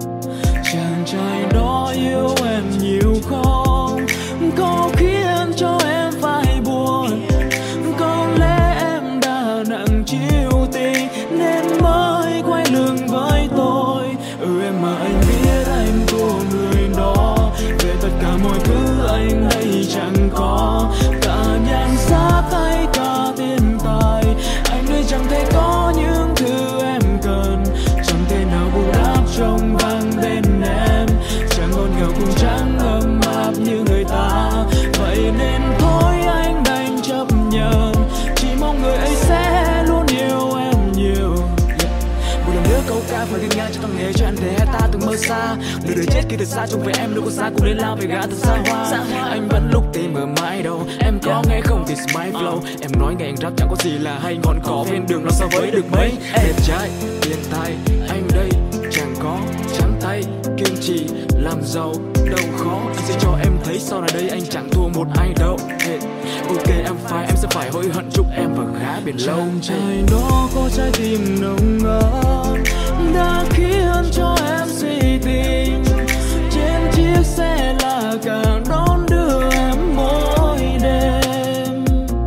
[SPEAKER 2] Chàng trai đó yêu em nhiều không? Có khiến cho em phải buồn? Có lẽ em đã nặng chiêu tình nên mới quay lưng với tôi. Em mà anh biết anh của người đó, về tất cả mọi thứ anh đây chẳng có. Cả nhan sắc hay cả tiền tài, anh đây chẳng thể có những thứ em cần. Chẳng thể nào bù đắp trong vang bên em, chẳng ngọt ngào cũng chẳng ấm áp như người ta. Vậy nên thôi anh đành chấp nhận, chỉ mong người ấy sẽ luôn yêu em nhiều. Một lần nữa câu ca phải ghi ngang cho thằng nghề cho anh thế ta từng mơ xa. Nửa đời chết khi thật xa chung với em đâu có xa cùng lên lao về gã thật xa hoa. Anh vẫn lúc tìm ở mãi đâu, em có nghe không thì smile flow. Em nói nghe anh rap chẳng có gì là hay, ngọn cỏ bên đường nó so với được mấy. Đẹp trai tiền tài anh đây chẳng có, trắng tay kiên trì làm giàu đâu khó. Anh sẽ cho em thấy sau này đây anh chẳng thua một ai đâu. Ok em sẽ phải hối hận chúc em và khá bền lâu. Chàng trai đó có trái tim nồng ấm đã khiến cho em si tình. Trên chiếc xe là cả đón đưa em mỗi đêm.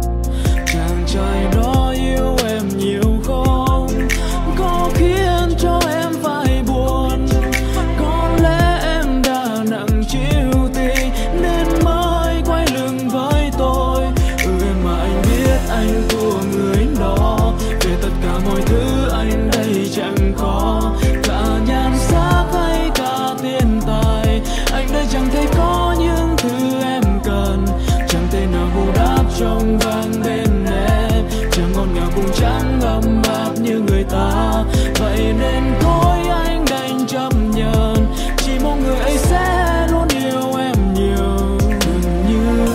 [SPEAKER 2] Chàng trai đó yêu em nhiều không? Có khiến cho em phải buồn? Có lẽ em đã nặng chiêu tình nên mới quay lưng với tôi. Em mà anh biết anh của người đó, về tất cả mọi thứ anh đây chẳng có. Cả nhan sắc hay cả tiền tài, anh đây chẳng thể có những thứ em cần. Chẳng thể nào bù đắp trong vang bên em, chẳng ngọt ngào cũng chẳng ấm áp như người ta. Vậy nên thôi anh đành chấp nhận, chỉ mong người ấy sẽ luôn yêu em nhiều. Đừng như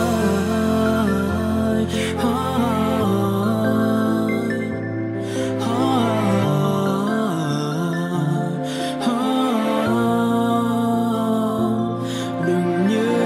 [SPEAKER 2] đừng như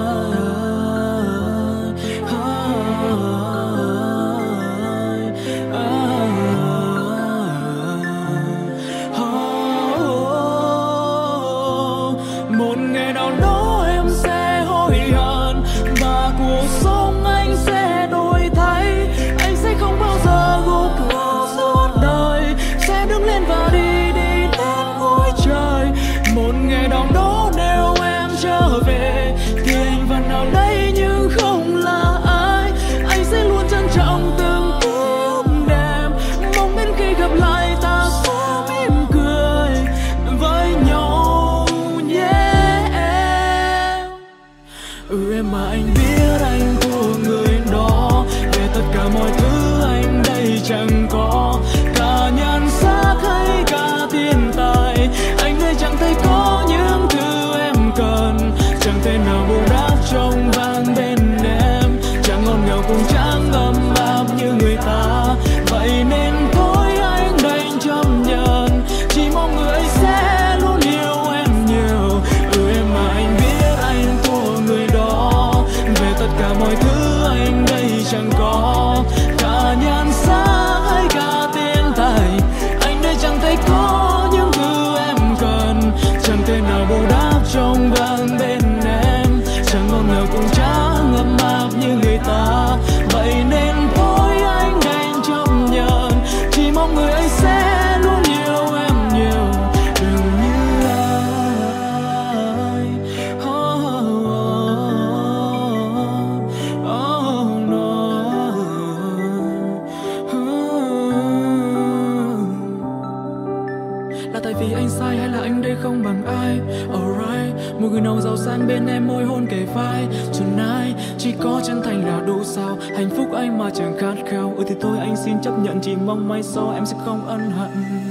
[SPEAKER 2] một ngày nào đó em sẽ hối hận và cuộc sống anh sẽ đổi thay. Anh sẽ không bao giờ gục ngã suốt đời, sẽ đứng lên và đi đến cuối trời. Một ngày nào đó nếu em trở về thì anh vẫn ở đây nhưng không là ai. Anh sẽ luôn trân trọng từng phút đẹp, mong đến khi gặp lại ta sẽ mỉm cười với nhau nhé em. Em mà anh biết anh của người đó, về tất cả mọi thứ anh đây chẳng có. Cả nhan sắc hay cả tiền tài, anh đây chẳng thể có những thứ em cần. Chẳng thể nào bù đắp trong vang bên em, chẳng ngọt ngào cũng chẳng ấm áp như người ta. Vậy nên thôi anh đành chấp nhận, chỉ mong người ấy sẽ luôn yêu em nhiều. Em mà anh biết anh của người đó, về tất cả mọi thứ anh đây chẳng có. Cả nhan sắc hay cả tiền tài, anh đây chẳng thể có những thứ em cần. Chẳng thể nào bù đắp trong vang bên em,
[SPEAKER 10] gửi nồng giàu sang bên em môi hôn kề vai. Tonight chỉ có chân thành là đủ sao, hạnh phúc anh mà chẳng khát khao. Thì thôi anh xin chấp nhận, chỉ mong mai sau em sẽ không ân hận.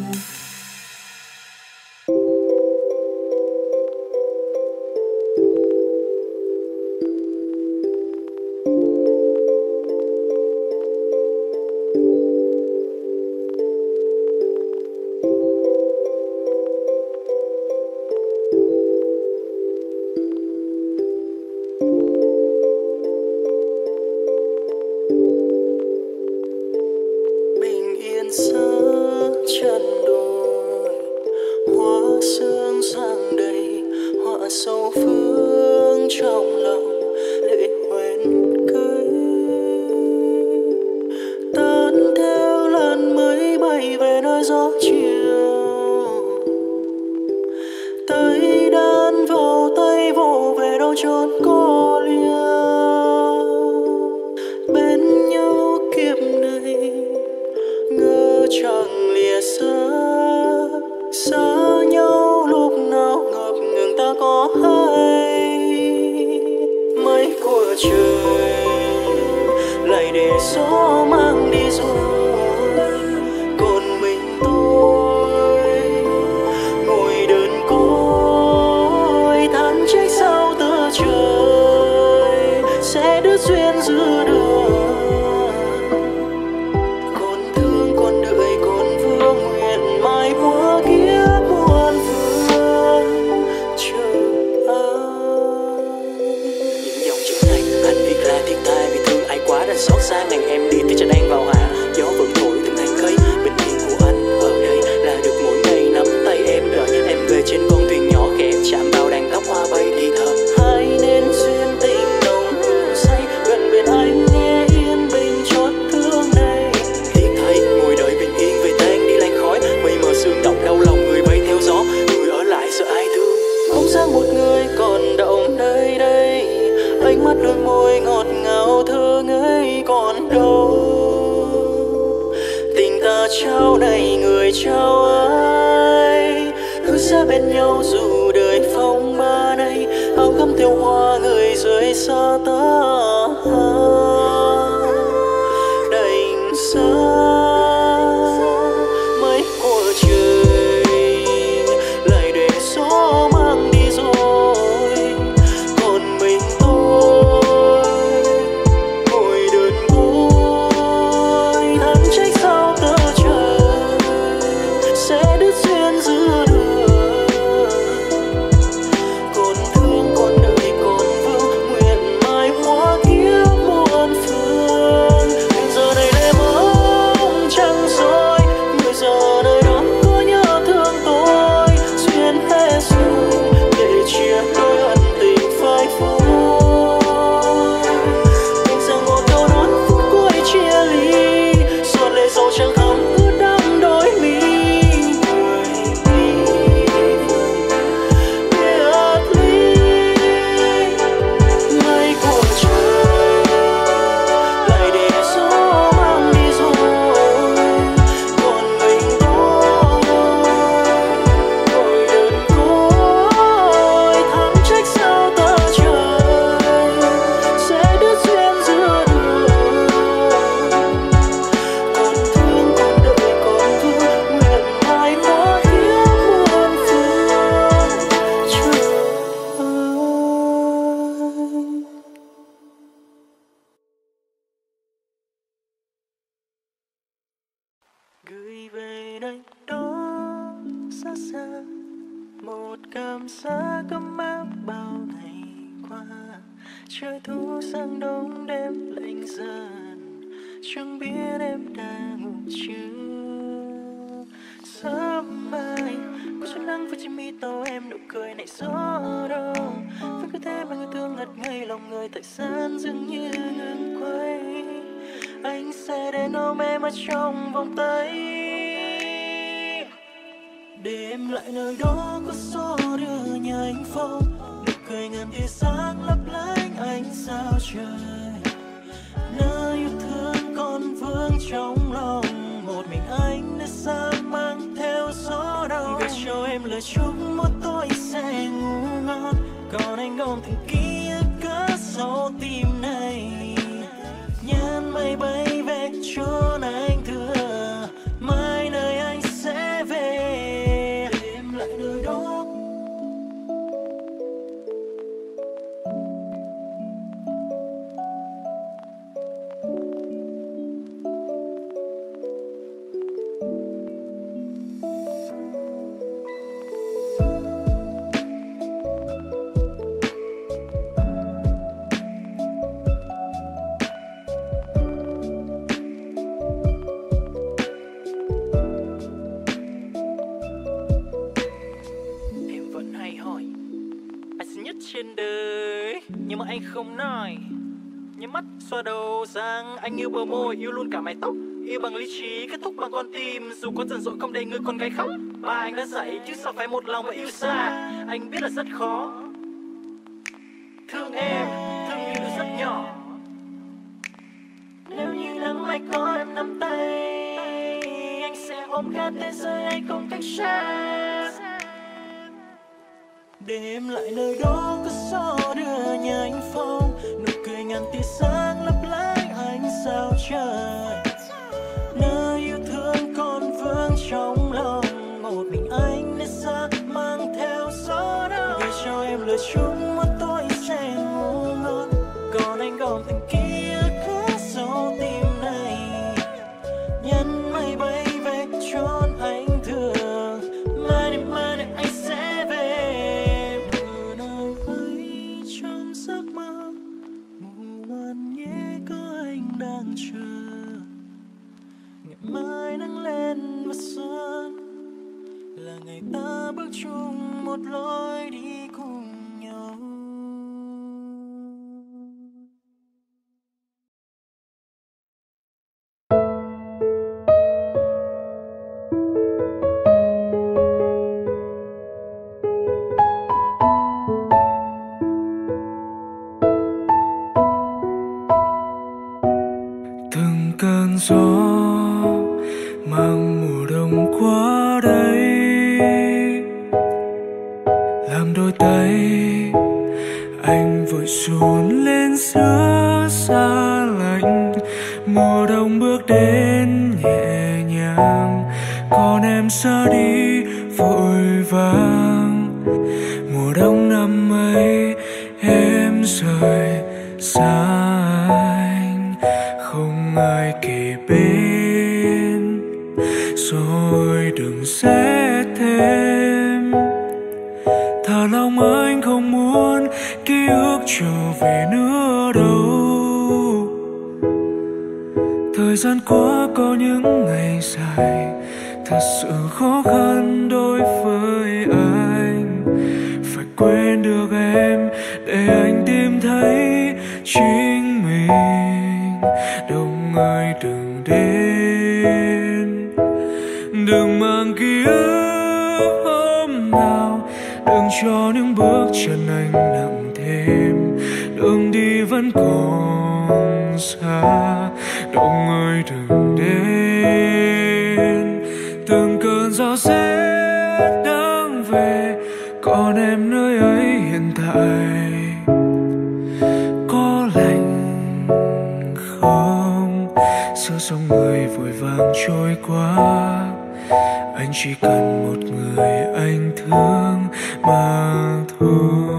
[SPEAKER 1] Gửi về nơi đó xa xa một cảm giác ấm áp bao ngày qua. Trời thu sang đông đêm lạnh dần, chẳng biết em đang ngủ chưa. Sớm mai có chút nắng với trên mi tàu em, nụ cười này gió đâu vẫn cứ thế mà người thương ngất ngây lòng người. Thời gian dường như ngừng quay, anh sẽ đến ôm em ở trong vòng tay, để em lại nơi đó có gió đưa nhà anh phong. Nụ cười ngàn tia sáng lấp lánh ánh sao trời, nơi yêu thương còn vương trong lòng. Một mình anh nơi xa mang theo gió đau, gửi cho em lời chúc một tối sẽ ngủ ngon.
[SPEAKER 8] còn anh ôm từng ký ức cất sâu tim này. Nhắn mây bay về chốn anh thừa, mai nơi anh sẽ về để em lại nơi đó. Trên đời nhưng mà anh không nói, nhắm mắt xoa đầu sang anh yêu bờ môi, yêu luôn cả mái tóc, yêu bằng lý trí kết thúc bằng con tim, dù có dần dội không để người con gái khóc. Ba anh đã dạy chứ sao phải một lòng và yêu xa, anh biết là rất khó. Thương em, thương như đứa rất nhỏ. Nếu như nắng mai có em nắm tay, anh sẽ ôm cả thế giới anh không cách xa. Để em lại nơi đó có gió đưa nhà anh phong, nụ cười ngàn tia sáng lấp lánh ánh sao trời. Nơi yêu thương còn vương trong lòng, một mình anh nơi xa mang theo gió đó. Gửi cho em lời chúc một tối sẽ ngủ ngon, còn anh gom từng ký ức khắc sâu tim này. Nhắn mây bay về chốn anh thường, mai này anh sẽ về. Đang chờ ngày mai nắng lên và xuân, là ngày ta bước chung một lối đi cùng nhau.
[SPEAKER 2] Cơn gió mang mùa đông qua đây, làm đôi tay anh vội run lên giữa xa lạnh. Mùa đông bước đến nhẹ nhàng, còn em xa đi vội vàng. Mùa đông năm ấy em rời xa anh, không ai kề bên, rồi đừng xét thêm. Thả lòng anh không muốn ký ức trở về nữa đâu. Thời gian qua có những ngày dài thật sự khó khăn đối với anh. Phải quên được em để anh tìm thấy chính mình. Đông ơi đừng đến, đừng mang ký ức hôm nào, đừng cho những bước chân anh nặng thêm. Đường đi vẫn còn xa, Đông ơi đừng đến. Từng cơn gió sẽ đang về, còn em nơi ấy hiện tại có lạnh không? Giữa dòng người vội vàng trôi qua, anh chỉ cần một người anh thương mà thôi.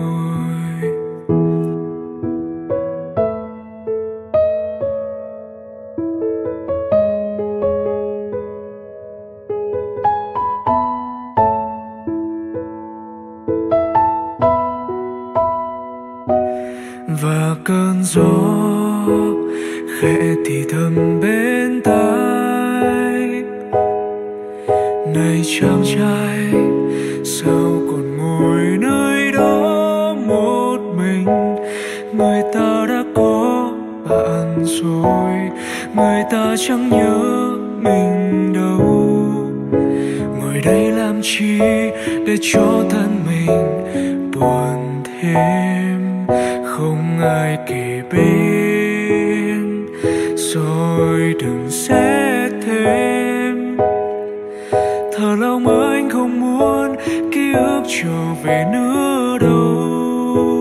[SPEAKER 2] Và cơn gió khẽ thì thầm bên tai, này chàng trai sao còn ngồi nơi đó một mình. Người ta đã có bạn rồi, người ta chẳng nhớ mình đâu. Ngồi đây làm chi để cho thân mình buồn thêm, không ai kề bên, rồi đừng xét thêm. Thở lòng anh không muốn ký ức trở về nữa đâu.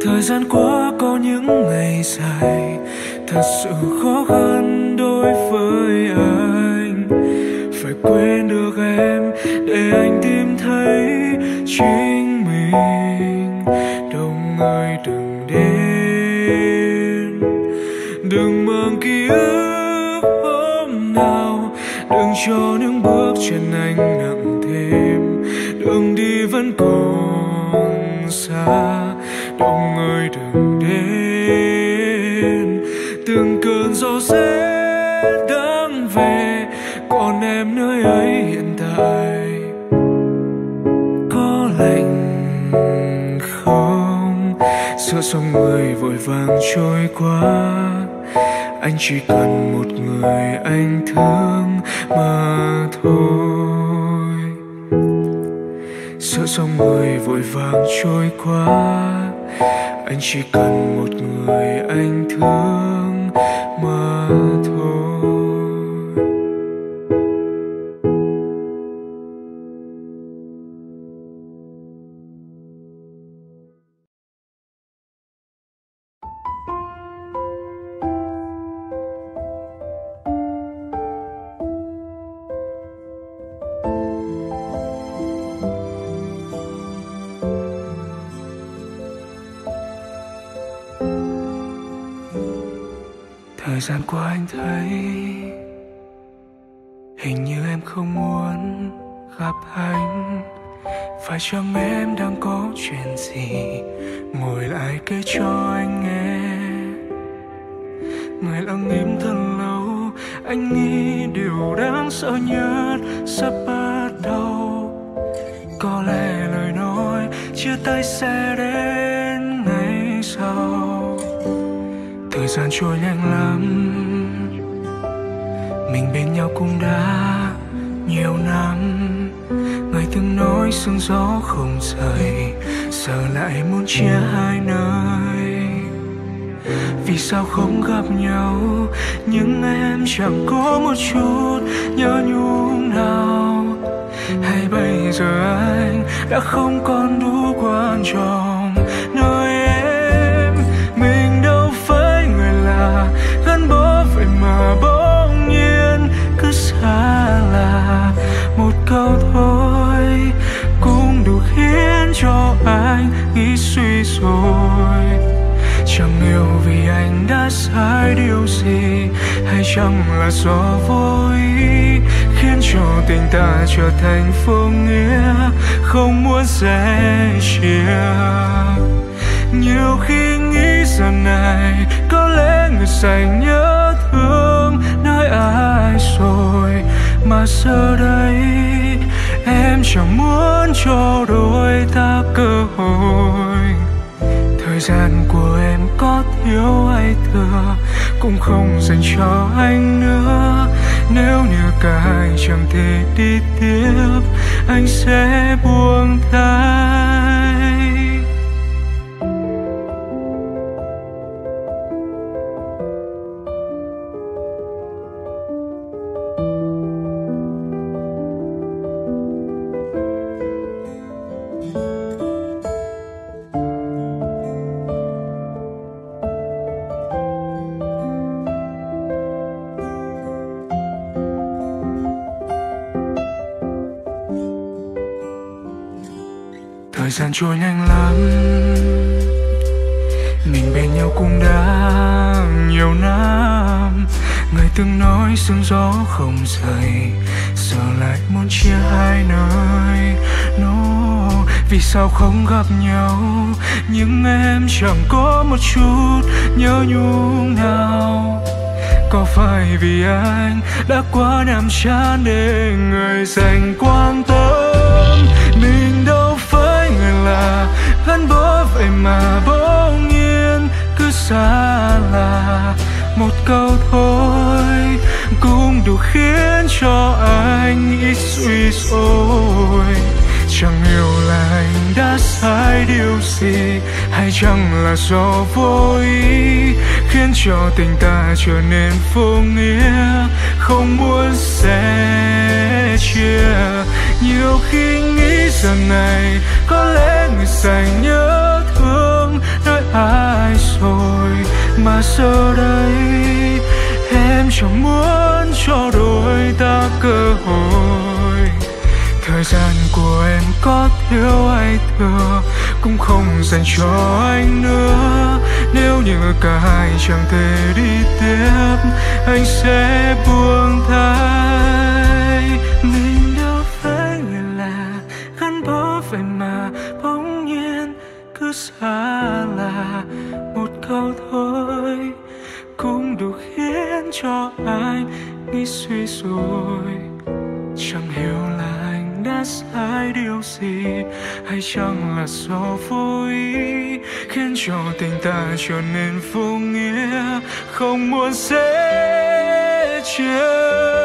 [SPEAKER 2] Thời gian qua có những ngày dài thật sự khó khăn đối với anh. Phải quên được em để anh tìm thấy chính mình. Đông ơi đừng đến, đừng mang ký ức hôm nào, đừng cho những bước chân anh nặng thêm. Đường đi vẫn còn xa, Đông ơi đừng đến. Từng cơn gió sẽ đang về, còn em nơi ấy hiện tại có lạnh không? Giữa dòng người vội vàng trôi qua, anh chỉ cần một người anh thương mà thôi. Giữa dòng người vội vàng trôi qua, anh chỉ cần một người anh thương mà thôi. Thời gian qua anh thấy hình như em không muốn gặp anh. Phải chăng em đang có chuyện gì, ngồi lại kể cho anh nghe. Người lặng im thật lâu, anh nghĩ điều đáng sợ nhất sắp bắt đầu. Có lẽ lời nói chia tay sẽ đến ngày sau. Thời gian trôi nhanh lắm, mình bên nhau cũng đã nhiều năm. Người từng nói sương gió không rời, giờ lại muốn chia hai nơi. Vì sao không gặp nhau, nhưng em chẳng có một chút nhớ nhung nào. Hay bây giờ anh đã không còn đủ quan trọng nơi em. Mình đâu phải người lạ, gắn bó vậy mà bỗng nhiên cứ xa lạ. Một câu thôi cũng đủ khiến cho anh nghĩ suy rồi. Chẳng yêu vì anh đã sai điều gì, hay chẳng là do vô ý khiến cho tình ta trở thành vô nghĩa, không muốn sẻ chia. Nhiều khi nghĩ giờ này có lẽ người dành nhớ thương nơi ai rồi, mà giờ đây em chẳng muốn cho đôi ta cơ hội. Thời gian của em có thiếu hay thừa cũng không dành cho anh nữa. Nếu như cả hai chẳng thể đi tiếp, anh sẽ buông tay. Thời gian trôi nhanh lắm, mình bên nhau cũng đã nhiều năm. Người từng nói sương gió không rời, giờ lại muốn chia hai nơi. Vì sao không gặp nhau, nhưng em chẳng có một chút nhớ nhung nào. Có phải vì anh đã quá nhàm chán để người dành quan tâm. Mình đâu phải người lạ, gắn bó vậy mà bỗng nhiên cứ xa lạ. Một câu thôi cũng đủ khiến cho anh nghĩ suy rồi. Chẳng hiểu là anh đã sai điều gì, hay chẳng là do vô ý khiến cho tình ta trở nên vô nghĩa, không muốn sẻ chia. Nhiều khi nghĩ giờ này có lẽ người dành nhớ thương nơi
[SPEAKER 12] giờ đây em chẳng muốn cho đôi ta cơ hội. Thời gian của em có thiếu hay thừa cũng không dành cho anh nữa. Nếu như cả hai chẳng thể đi tiếp, anh sẽ buông tay. Mình đâu phải người lạ, gắn bó vậy mà bỗng nhiên cứ xa lạ. Một câu thôi cũng đủ khiến cho anh nghĩ suy rồi. Chẳng hiểu là anh đã sai điều gì, hay chăng là do vô ý khiến cho tình ta trở nên vô nghĩa, không muốn sẽ chia.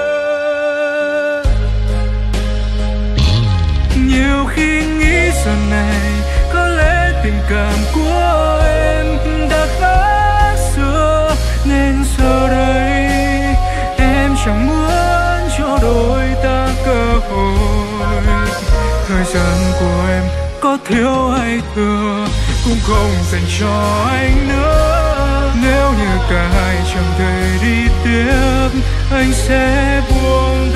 [SPEAKER 12] Nhiều khi nghĩ giờ này có lẽ tình cảm của em đã khác xưa, nên giờ đây em chẳng muốn cho đôi ta cơ hội. Thời gian của em có thiếu hay thừa cũng không dành cho anh nữa. Nếu như cả hai chẳng thể đi tiếp, anh sẽ buông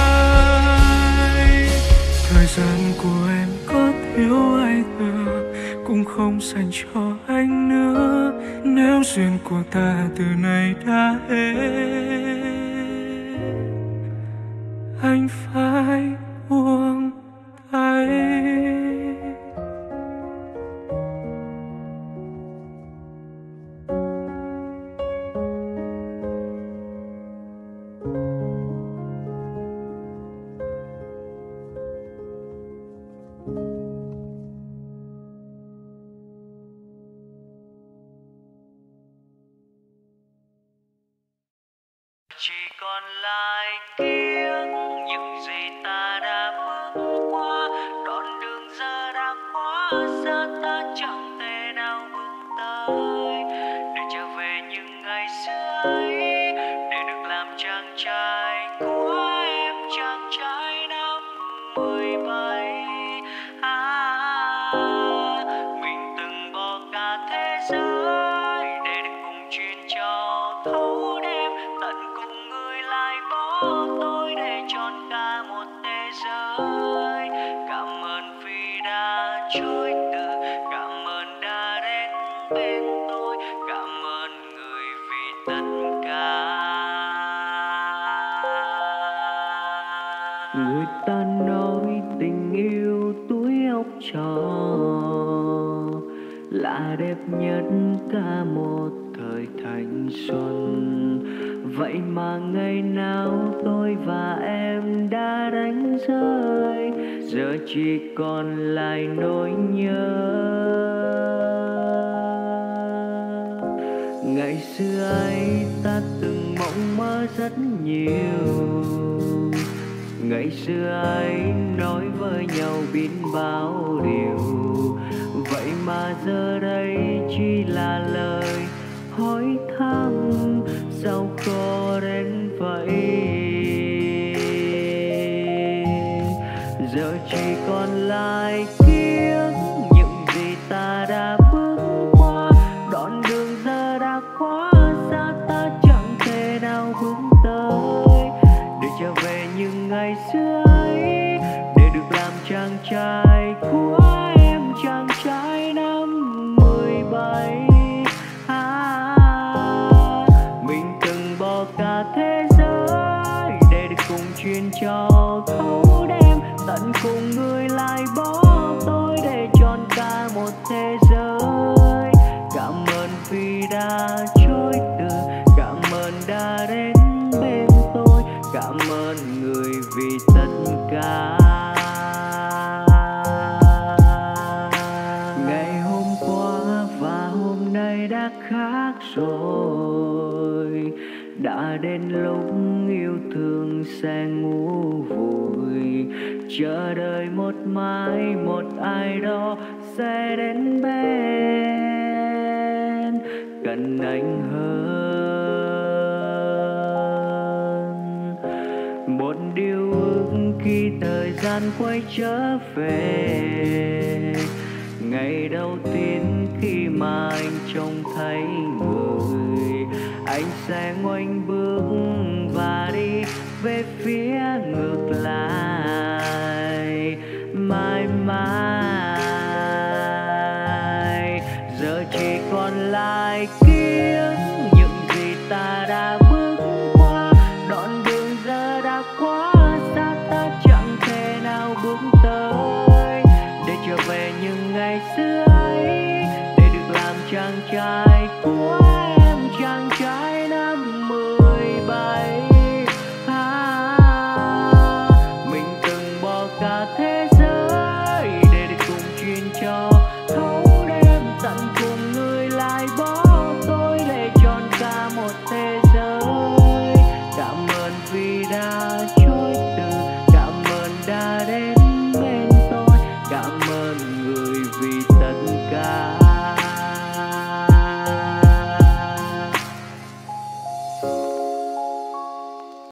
[SPEAKER 12] tay. Thời gian của em có thiếu hay thừa cũng không dành cho anh nữa. Nếu duyên của ta từ nay đã hết, anh phải buông tay.
[SPEAKER 7] Chỉ còn lại ký ức những gì ta đã bước qua, đoạn đường giờ đã quá xa, ta chẳng thể nào bước tới để trở về những ngày xưa ấy, để được làm chàng trai của em, chàng trai năm 17. Mình từng bỏ cả thế giới để được cùng chuyến cho thấu đêm, tận cùng người lại bỏ tôi để trọn cả một thế giới. Cảm ơn vì đã trôi từ, cảm ơn đã đến bên tôi, cảm ơn người vì tất cả.
[SPEAKER 1] Người ta nói tình yêu tuổi học trò là đẹp nhất cả một thời thanh xuân. Vậy mà ngày nào tôi và em đã đánh rơi, giờ chỉ còn lại nỗi nhớ. Ngày xưa ấy ta từng mộng mơ rất nhiều, ngày xưa ấy nói với nhau biết bao điều. Vậy mà giờ đây chỉ là lời hỏi thăm, sao khó đến vậy. Giờ chỉ còn lại ký ức những gì ta đã bước qua, đoạn đường giờ đã quá xa, ta chẳng thể nào hướng tới để trở về những ngày xưa ấy, để được làm chàng trai của em, chàng trai năm 17. Mình từng bỏ cả thế giới để được cùng chuyến cho thấu đêm, tận cùng người lại bỏ tôi để trọn cả một thế giới. Cảm ơn vì đã trôi từ, cảm ơn đã đến bên tôi, cảm ơn người vì tất cả. Ngày hôm qua và hôm nay đã khác rồi, đã đến lúc yêu thương sẽ ngủ vùi, chờ đợi một mai một ai đó sẽ đến bên cần anh hơn. Một điều ước khi thời gian quay trở về, ngày đầu tiên khi mà anh trông thấy người anh sẽ ngoảnh bước và đi về phía ngược lại. Mãi mãi giờ chỉ còn lại